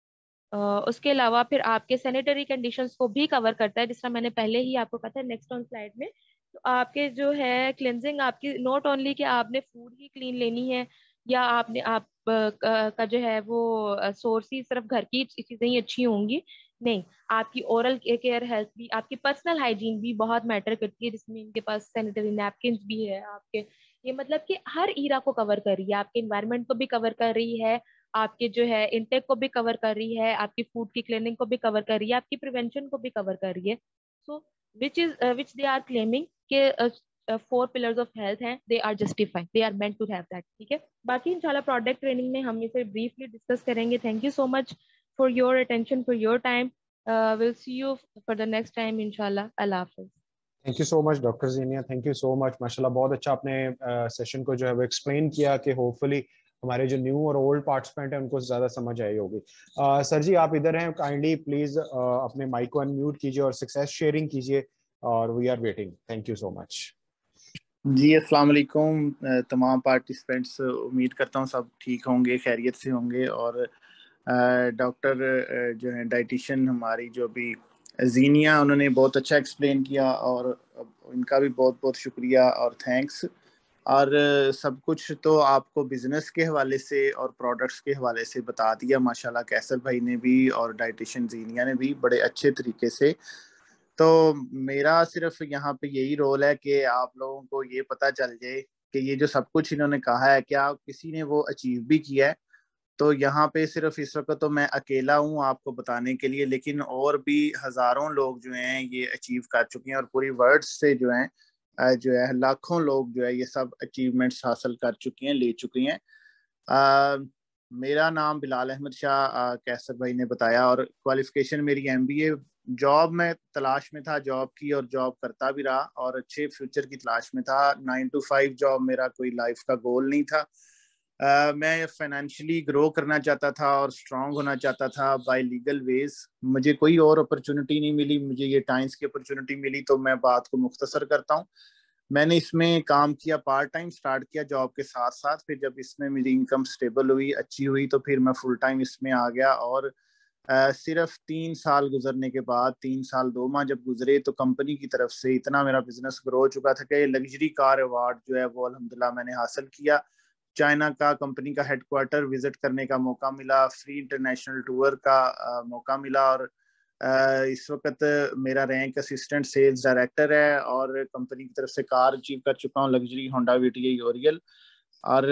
अ, उसके अलावा फिर आपके सैनिटरी कंडीशंस को भी कवर करता है, जिस तरह मैंने पहले ही आपको कहा था नेक्स्ट ऑन स्लाइड में। तो आपके जो है क्लेंजिंग आपकी नॉट ओनली कि आपने फूड ही क्लीन लेनी है, या आपने आप अ, का, का जो है वो सोर्स ही सिर्फ घर की चीजें ही अच्छी होंगी, नहीं। आपकी ओरल केयर हेल्थ भी, आपकी पर्सनल हाइजीन भी बहुत मैटर करती है, जिसमें इनके पास सैनिटरी नैपकिन भी है आपके। ये मतलब कि हर ईरा को कवर कर रही है, आपके इन्वायरमेंट को भी कवर कर रही है, आपके जो है इंटेक को भी कवर कर रही है, आपकी फूड की क्लीनिंग को भी कवर कर रही है, आपकी प्रिवेंशन को भी कवर कर रही है। So which is which they are claiming के फोर पिलर्स ऑफ हेल्थ हैं, they are justified, they are meant to have that. ठीक है, बाकी इंशाल्लाह प्रोडक्ट ट्रेनिंग में हम इसे ब्रीफली डिस्कस करेंगे। Thank you so much for your attention, for your time. Will see you for the next time इंशाल्लाह। अल्लाह हाफिज। Thank you so much doctor Zeenia, thank you so much. माशाल्लाह बहुत अच्छा आपने सेशन को जो है वो एक्सप्लेन किया कि होपफुली हमारे जो न्यू और ओल्ड पार्टिसिपेंट हैं उनको ज़्यादा समझ आई होगी। uh, सर जी आप इधर हैं, काइंडली प्लीज uh, अपने माइक को अनम्यूट कीजिए और सक्सेस शेयरिंग कीजिए, और we are waiting. Thank you so much. जी अस्सलाम वालेकुम तमाम पार्टिसिपेंट्स, उम्मीद करता हूँ सब ठीक होंगे, खैरियत से होंगे। और डॉक्टर जो है डाइटिशियन हमारी जो भी जीनिया, उन्होंने बहुत अच्छा एक्सप्लेन किया, और इनका भी बहुत बहुत शुक्रिया और थैंक्स। और सब कुछ तो आपको बिजनेस के हवाले से और प्रोडक्ट्स के हवाले से बता दिया माशाल्लाह, कैसर भाई ने भी और डाइटिशियन जीनिया ने भी बड़े अच्छे तरीके से। तो मेरा सिर्फ यहाँ पे यही रोल है कि आप लोगों को ये पता चल जाए कि ये जो सब कुछ इन्होंने कहा है, क्या किसी ने वो अचीव भी किया है। तो यहाँ पे सिर्फ इस वक्त तो मैं अकेला हूँ आपको बताने के लिए, लेकिन और भी हजारों लोग जो हैं ये अचीव कर चुके हैं, और पूरी वर्ल्ड से जो हैं जो है लाखों लोग जो है ये सब अचीवमेंट्स हासिल कर चुके हैं, ले चुके हैं। आ, मेरा नाम बिलाल अहमद शाह, कैसर भाई ने बताया, और क्वालिफिकेशन मेरी एमबीए। जॉब में तलाश में था जॉब की, और जॉब करता भी रहा, और अच्छे फ्यूचर की तलाश में था। नाइन टू फाइव जॉब मेरा कोई लाइफ का गोल नहीं था। Uh, मैं फाइनेंशियली ग्रो करना चाहता था और स्ट्रांग होना चाहता था बाय लीगल वेज। मुझे कोई और अपॉर्चुनिटी नहीं मिली, मुझे ये टाइम्स की अपॉर्चुनिटी मिली। तो मैं बात को मुख्तसर करता हूँ, मैंने इसमें काम किया, पार्ट टाइम स्टार्ट किया जॉब के साथ साथ। फिर जब इसमें मेरी इनकम स्टेबल हुई, अच्छी हुई, तो फिर मैं फुल टाइम इसमें आ गया। और Uh, सिर्फ तीन साल गुजरने के बाद, तीन साल दो माह जब गुजरे, तो कंपनी की तरफ से इतना मेरा बिजनेस ग्रो हो चुका था कि लग्जरी कार अवार्ड जो है वो अल्हम्दुलिल्लाह मैंने हासिल किया। चाइना का कंपनी का हेडक्वार्टर विजिट करने का मौका मिला, फ्री इंटरनेशनल टूर का आ, मौका मिला। और आ, इस वक्त मेरा रैंक असिस्टेंट सेल्स डायरेक्टर है, और कंपनी की तरफ से कार अचीव कर चुका हूँ, लग्जरी होंडा वीटीआई ओरियल। और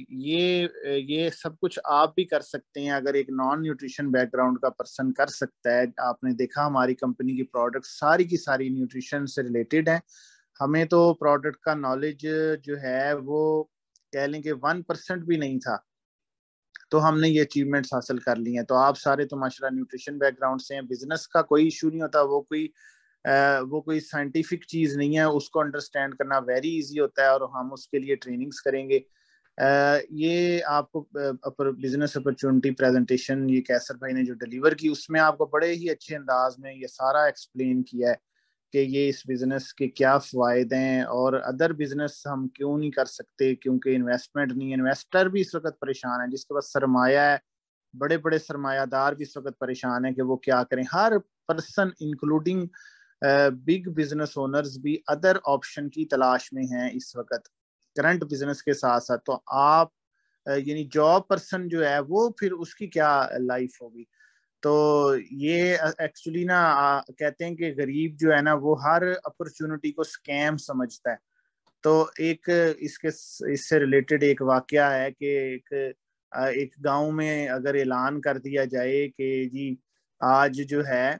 ये ये सब कुछ आप भी कर सकते हैं अगर एक नॉन न्यूट्रिशन बैकग्राउंड का पर्सन कर सकता है। आपने देखा हमारी कंपनी की प्रोडक्ट सारी की सारी न्यूट्रिशन से रिलेटेड है। हमें तो प्रोडक्ट का नॉलेज जो है वो कह लें कि वन परसेंट भी नहीं था। तो हमने ये अचीवमेंट्स हासिल कर ली हैं। तो आप सारे तो माशाल्लाह न्यूट्रिशन बैकग्राउंड से हैं, बिजनेस का कोई इशू नहीं होता, वो कोई आ, वो कोई साइंटिफिक चीज़ नहीं है, उसको अंडरस्टैंड करना वेरी इजी होता है और हम उसके लिए ट्रेनिंग्स करेंगे। आ, ये आपको अपर बिजनेस अपॉर्चुनिटी प्रेजेंटेशन ये कैसर भाई ने जो डिलीवर की, उसमें आपको बड़े ही अच्छे अंदाज में ये सारा एक्सप्लेन किया है कि ये इस बिजनेस के क्या फायदे हैं और अदर बिजनेस हम क्यों नहीं कर सकते, क्योंकि इन्वेस्टमेंट नहीं, इन्वेस्टर भी इस वक्त परेशान है, जिसके पास सरमाया है, बड़े बड़े सरमायादार भी इस वक्त परेशान है कि वो क्या करें। हर person including big business owners भी अदर ऑप्शन की तलाश में हैं इस वक्त करंट बिजनेस के साथ साथ। तो आप यानी जॉब पर्सन जो है वो फिर उसकी क्या लाइफ होगी। तो ये एक्चुअली ना कहते हैं कि गरीब जो है ना वो हर अपॉर्चुनिटी को स्कैम समझता है। तो एक इसके इससे रिलेटेड एक वाकया है कि एक एक गांव में अगर ऐलान कर दिया जाए कि जी आज जो है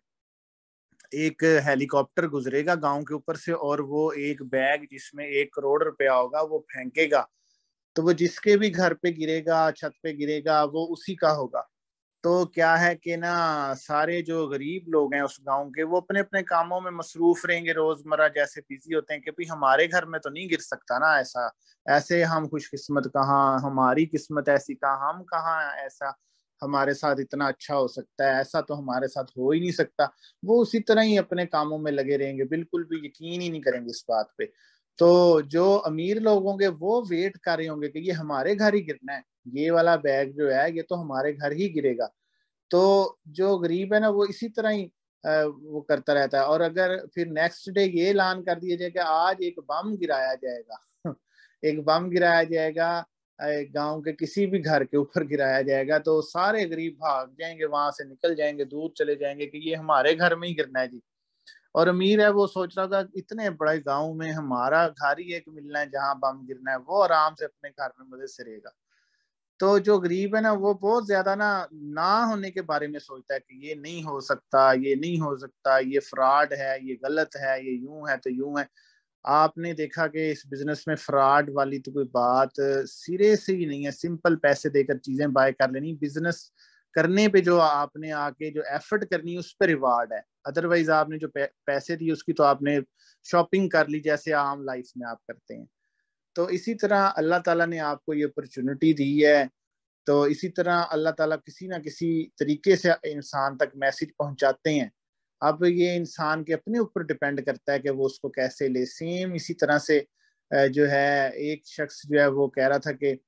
एक हेलीकॉप्टर गुजरेगा गांव के ऊपर से और वो एक बैग जिसमें एक करोड़ रुपया होगा वो फेंकेगा, तो वो जिसके भी घर पे गिरेगा, छत पे गिरेगा, वो उसी का होगा। तो क्या है कि ना सारे जो गरीब लोग हैं उस गांव के वो अपने अपने कामों में मसरूफ रहेंगे, रोजमर्रा जैसे बिजी होते हैं कि भाई हमारे घर में तो नहीं गिर सकता ना ऐसा, ऐसे हम खुशकिस्मत कहाँ, हमारी किस्मत ऐसी कहाँ, हम कहाँ ऐसा हमारे साथ इतना अच्छा हो सकता है, ऐसा तो हमारे साथ हो ही नहीं सकता। वो उसी तरह ही अपने कामों में लगे रहेंगे, बिल्कुल भी यकीन ही नहीं करेंगे इस बात पे। तो जो अमीर लोग होंगे वो वेट कर रहे होंगे कि ये हमारे घर ही गिरना है, ये वाला बैग जो है ये तो हमारे घर ही गिरेगा। तो जो गरीब है ना वो इसी तरह ही वो करता रहता है। और अगर फिर नेक्स्ट डे ये ऐलान कर दिया जाए कि आज एक बम गिराया जाएगा एक बम गिराया जाएगा गांव के किसी भी घर के ऊपर गिराया जाएगा, तो सारे गरीब भाग जाएंगे, वहां से निकल जाएंगे, दूर चले जाएंगे कि ये हमारे घर में ही गिरना है जी। और अमीर है वो सोच रहा था इतने बड़े गांव में हमारा घर ही एक मिलना है जहां बम गिरना है, वो आराम से अपने घर में मजे से रहेगा। तो जो गरीब है ना वो बहुत ज्यादा ना ना होने के बारे में सोचता है कि ये नहीं हो सकता, ये नहीं हो सकता, ये फ्रॉड है, ये गलत है, ये यूं है तो यूं है। आपने देखा कि इस बिजनेस में फ्रॉड वाली तो कोई बात सिरे से ही नहीं है, सिंपल पैसे देकर चीजें बाय कर लेनी, बिजनेस करने पे जो आपने आके जो एफर्ट करनी है उस पर रिवार्ड है, अदरवाइज आपने जो पैसे दिए उसकी तो आपने शॉपिंग कर ली जैसे आम लाइफ में आप करते हैं। तो इसी तरह अल्लाह ताला ने आपको ये अपॉर्चुनिटी दी है, तो इसी तरह अल्लाह ताला किसी ना किसी तरीके से इंसान तक मैसेज पहुंचाते हैं। अब ये इंसान के अपने ऊपर डिपेंड करता है कि वो उसको कैसे ले। सेम इसी तरह से जो है एक शख्स जो है वो कह रहा था कि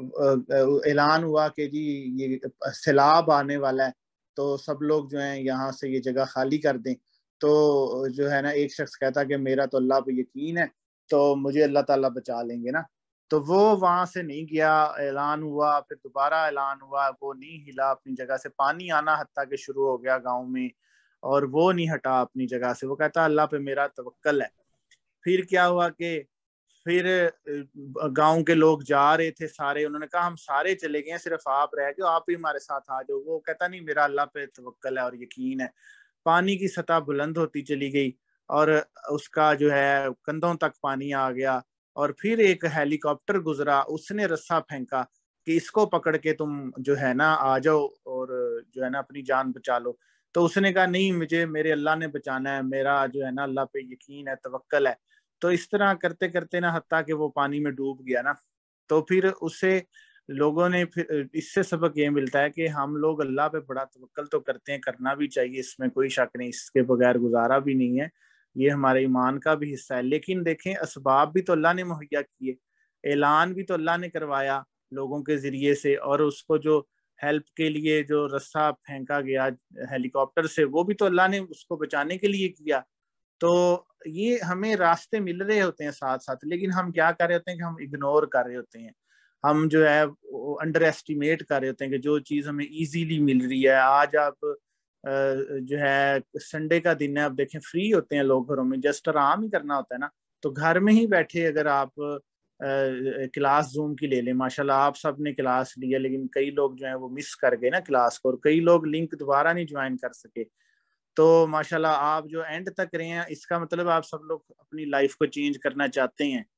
ऐलान हुआ कि जी ये सैलाब आने वाला है तो सब लोग जो हैं यहाँ से ये जगह खाली कर दें। तो जो है ना एक शख्स कहता कि मेरा तो अल्लाह पे यकीन है तो मुझे अल्लाह ताला बचा लेंगे ना। तो वो वहां से नहीं गया, ऐलान हुआ, फिर दोबारा ऐलान हुआ, वो नहीं हिला अपनी जगह से, पानी आना हत्ता के शुरू हो गया गांव में और वो नहीं हटा अपनी जगह से, वो कहता अल्लाह पे मेरा तवक्कल है। फिर क्या हुआ कि फिर गांव के लोग जा रहे थे सारे, उन्होंने कहा हम सारे चले गए सिर्फ आप रह गए, आप ही हमारे साथ आ जाओ। वो कहता नहीं मेरा अल्लाह पे तवक्कल है और यकीन है। पानी की सतह बुलंद होती चली गई और उसका जो है कंधों तक पानी आ गया और फिर एक हेलीकॉप्टर गुजरा, उसने रस्सा फेंका कि इसको पकड़ के तुम जो है ना आ जाओ और जो है ना अपनी जान बचा लो। तो उसने कहा नहीं मुझे मेरे अल्लाह ने बचाना है, मेरा जो है ना अल्लाह पे यकीन है, तवक्कल है। तो इस तरह करते करते ना हत्ता कि वो पानी में डूब गया ना। तो फिर उससे लोगों ने फिर इससे सबक ये मिलता है कि हम लोग अल्लाह पे बड़ा तवक्कल तो करते हैं, करना भी चाहिए, इसमें कोई शक नहीं, इसके बगैर गुजारा भी नहीं है, ये हमारे ईमान का भी हिस्सा है। लेकिन देखें असबाब भी तो अल्लाह ने मुहैया किए, ऐलान भी तो अल्लाह ने करवाया लोगों के जरिए से, और उसको जो हेल्प के लिए जो रस्सा फेंका गया हेलीकॉप्टर से वो भी तो अल्लाह ने उसको बचाने के लिए किया। तो ये हमें रास्ते मिल रहे होते हैं साथ साथ, लेकिन हम क्या कर रहे होते हैं कि हम इग्नोर कर रहे होते हैं, हम जो है अंडर एस्टिमेट कर रहे होते हैं कि जो चीज़ हमें इजीली मिल रही है। आज आप जो है संडे का दिन है, आप देखें फ्री होते हैं लोग घरों में, जस्ट आराम ही करना होता है ना, तो घर में ही बैठे अगर आप क्लास जूम की ले लें, माशाल्लाह आप सब ने क्लास लिया, लेकिन कई लोग जो है वो मिस कर गए ना क्लास को, और कई लोग लिंक दोबारा नहीं ज्वाइन कर सके। तो माशाल्लाह आप जो एंड तक रहे हैं, इसका मतलब आप सब लोग अपनी लाइफ को चेंज करना चाहते हैं।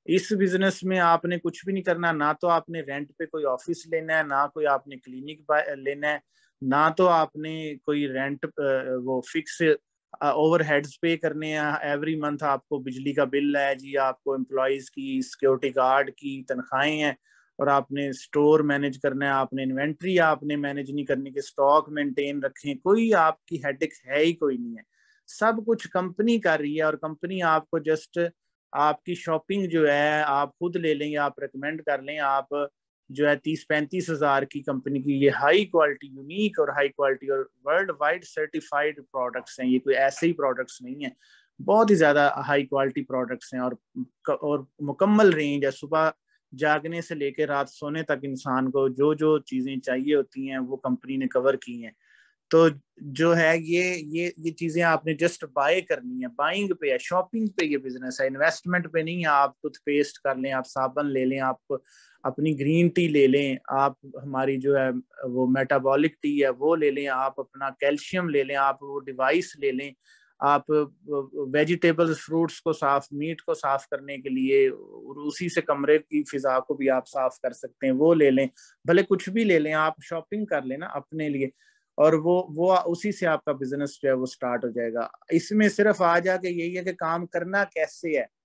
इस बिजनेस में आपने कुछ भी नहीं करना, ना तो आपने रेंट पे कोई ऑफिस लेना है, ना कोई आपने क्लिनिक लेना है, ना तो आपने कोई रेंट वो फिक्स ओवरहेड्स पे करने हैं। एवरी मंथ आपको बिजली का बिल है जी, आपको एम्प्लॉयज की, सिक्योरिटी गार्ड की तनख्वाहें हैं, और आपने स्टोर मैनेज करना है, आपने इन्वेंट्री आपने मैनेज नहीं करनी कि स्टॉक मेंटेन रखें, कोई आपकी हेडेक है ही कोई नहीं है। सब कुछ कंपनी कर रही है, और कंपनी आपको जस्ट आपकी शॉपिंग जो है आप खुद ले लें या आप रिकमेंड कर लें, आप जो है तीस पैंतीस हजार की कंपनी की ये हाई क्वालिटी, यूनिक और हाई क्वालिटी और वर्ल्ड वाइड सर्टिफाइड प्रोडक्ट्स हैं। ये कोई ऐसे ही प्रोडक्ट्स नहीं है, बहुत ही ज्यादा हाई क्वालिटी प्रोडक्ट्स हैं, और और मुकम्मल रेंज है। सुबह जागने से लेकर रात सोने तक इंसान को जो जो चीजें चाहिए होती हैं वो कंपनी ने कवर की हैं। तो जो है ये ये ये चीजें आपने जस्ट बाय करनी है, बाइंग पे है, शॉपिंग पे ये बिजनेस है, इन्वेस्टमेंट पे नहीं है। आप टूथपेस्ट कर लें, आप साबन ले लें, आप अपनी ग्रीन टी ले लें, आप हमारी जो है वो मेटाबॉलिक टी है वो ले लें, आप अपना कैल्शियम ले लें, आप वो डिवाइस ले लें, आप वेजिटेबल्स फ्रूट्स को साफ, मीट को साफ करने के लिए उसी से कमरे की फिजा को भी आप साफ कर सकते हैं, वो ले लें। भले कुछ भी ले लें, आप शॉपिंग कर लेना अपने लिए, और वो वो उसी से आपका बिजनेस जो है वो स्टार्ट हो जाएगा। इसमें सिर्फ आ जाके यही है कि काम करना कैसे है।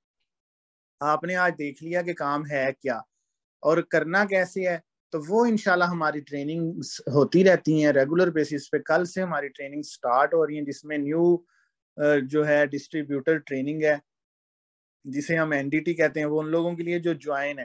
आपने आज देख लिया कि काम है क्या और करना कैसे है, तो वो इंशाल्लाह हमारी ट्रेनिंग होती रहती हैं रेगुलर बेसिस पे। कल से हमारी ट्रेनिंग स्टार्ट हो रही है, जिसमें न्यू जो है डिस्ट्रीब्यूटर ट्रेनिंग है, जिसे हम एनडीटी कहते हैं, वो उन लोगों के लिए जो ज्वाइन है,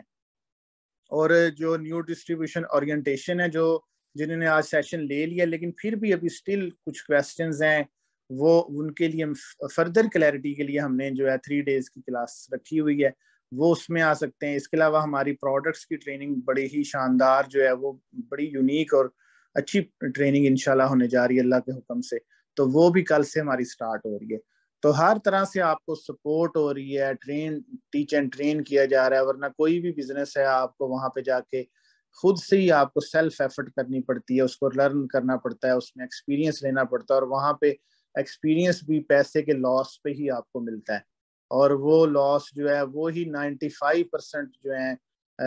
और जो न्यू डिस्ट्रीब्यूशन ओरिएंटेशन है, जो जिन्होंने आज सेशन ले लिया लेकिन फिर भी अभी स्टिल कुछ क्वेश्चंस हैं, वो उनके लिए फर्दर क्लैरिटी के लिए हमने जो है थ्री डेज की क्लास रखी हुई है, वो उसमें आ सकते हैं। इसके अलावा हमारी प्रोडक्ट्स की ट्रेनिंग बड़ी ही शानदार जो है वो बड़ी यूनिक और अच्छी ट्रेनिंग इंशाल्लाह होने जा रही है अल्लाह के हुक्म से, तो वो भी कल से हमारी स्टार्ट हो रही है। तो हर तरह से आपको सपोर्ट हो रही है, ट्रेन टीच एंड ट्रेन किया जा रहा है। वरना कोई भी बिजनेस है आपको वहां पे जाके खुद से ही आपको सेल्फ एफर्ट करनी पड़ती है, उसको लर्न करना पड़ता है, उसमें एक्सपीरियंस लेना पड़ता है, और वहां पे एक्सपीरियंस भी पैसे के लॉस पे ही आपको मिलता है, और वो लॉस जो है वो ही नाइन्टी फाइव परसेंट जो है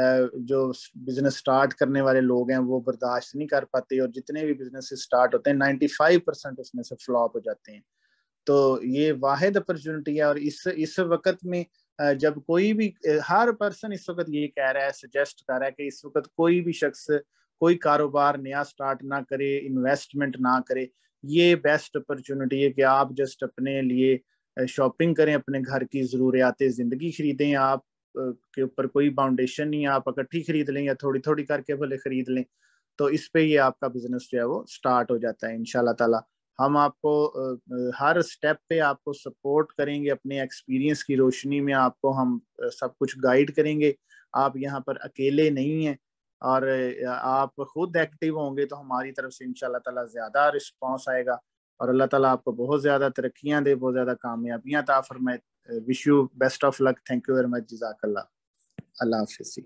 जो बिजनेस स्टार्ट करने वाले लोग हैं वो बर्दाश्त नहीं कर पाते, और जितने भी बिजनेस स्टार्ट होते हैं नाइन्टी फाइव परसेंट उसमें से फ्लॉप हो जाते हैं। तो ये वाहिद अपॉर्चुनिटी है, और इस इस वक्त में जब कोई भी, हर पर्सन इस वक्त ये कह रहा है, सजेस्ट कर रहा है कि इस वक्त कोई भी शख्स कोई कारोबार नया स्टार्ट ना करे, इन्वेस्टमेंट ना करे, ये बेस्ट अपॉर्चुनिटी है कि आप जस्ट अपने लिए शॉपिंग करें, अपने घर की ज़रूरियात ज़िंदगी खरीदें। आप के ऊपर कोई बाउंडेशन नहीं है, आप इकट्ठी खरीद लें या थोड़ी थोड़ी करके भले खरीद लें, तो इस पे ये आपका बिजनेस जो है वो स्टार्ट हो जाता है इंशाल्लाह ताला। हम आपको हर स्टेप पे आपको सपोर्ट करेंगे, अपने एक्सपीरियंस की रोशनी में आपको हम सब कुछ गाइड करेंगे। आप यहाँ पर अकेले नहीं हैं, और आप खुद एक्टिव होंगे तो हमारी तरफ से इंशाल्लाह ताला ज़्यादा रिस्पांस आएगा, और अल्लाह ताला आपको बहुत ज़्यादा तरक्कियाँ दे, बहुत ज़्यादा कामयाबियाँ अता फरमाए। Wish you best of luck. Thank you very much. जज़ाकल्लाह। अल्लाह हाफ़िज़।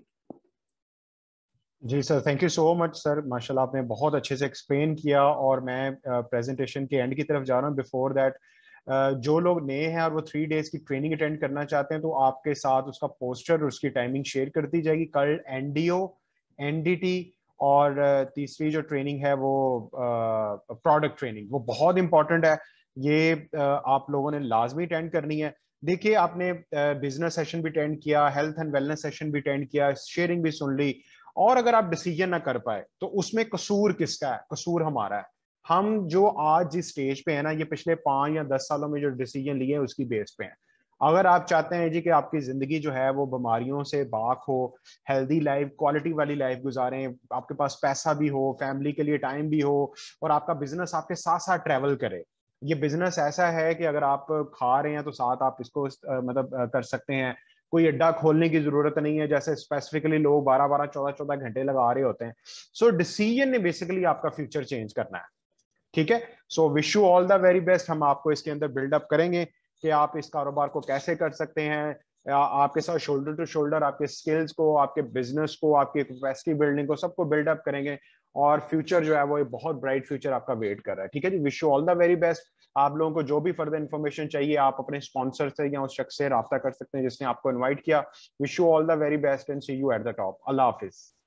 जी sir, thank you so much sir, माशाल्लाह आपने बहुत अच्छे से एक्सप्लेन किया। और मैं प्रेजेंटेशन के एंड की तरफ जा रहा हूँ। बिफोर दैट, जो लोग नए हैं और वो थ्री डेज की ट्रेनिंग अटेंड करना चाहते हैं, तो आपके साथ उसका पोस्टर और उसकी टाइमिंग शेयर कर दी जाएगी। कल एनडीओ, एनडीटी और तीसरी जो ट्रेनिंग है वो प्रोडक्ट ट्रेनिंग, वो बहुत इंपॉर्टेंट है। ये आप लोगों ने लाजमी अटेंड करनी है। देखिए, आपने बिजनेस सेशन भी अटेंड किया, हेल्थ एंड वेलनेस सेशन भी अटेंड किया, शेयरिंग भी सुन ली, और अगर आप डिसीजन ना कर पाए तो उसमें कसूर किसका है? कसूर हमारा है। हम जो आज जिस स्टेज पे है ना, ये पिछले पांच या दस सालों में जो डिसीजन लिए हैं उसकी बेस पे हैं। अगर आप चाहते हैं जी कि आपकी जिंदगी जो है वो बीमारियों से बाक हो, हेल्दी लाइफ, क्वालिटी वाली लाइफ गुजारें, आपके पास पैसा भी हो, फैमिली के लिए टाइम भी हो, और आपका बिजनेस आपके साथ साथ ट्रेवल करे। ये बिजनेस ऐसा है कि अगर आप खा रहे हैं तो साथ आप इसको मतलब कर सकते हैं। कोई अड्डा खोलने की जरूरत नहीं है, जैसे स्पेसिफिकली लोग बारह बारह चौदह चौदह घंटे लगा रहे होते हैं। सो डिसीजन ने बेसिकली आपका फ्यूचर चेंज करना है। ठीक है, so wish you all the very best. हम आपको इसके अंदर बिल्डअप करेंगे कि आप इस कारोबार को कैसे कर सकते हैं, आपके साथ शोल्डर टू शोल्डर आपके स्किल्स को, आपके बिजनेस को, आपकी कैपेसिटी बिल्डिंग को, सबको बिल्डअप करेंगे और फ्यूचर जो है वो बहुत ब्राइट फ्यूचर आपका वेट कर रहा है। ठीक है जी, wish you all the very best. आप लोगों को जो भी फर्दर इन्फॉर्मेशन चाहिए आप अपने स्पॉन्सर से या उस शख्स से रब्ता कर सकते हैं जिसने आपको इन्वाइट किया। Wish you all the very best and see you at the top. अल्लाह हाफिज।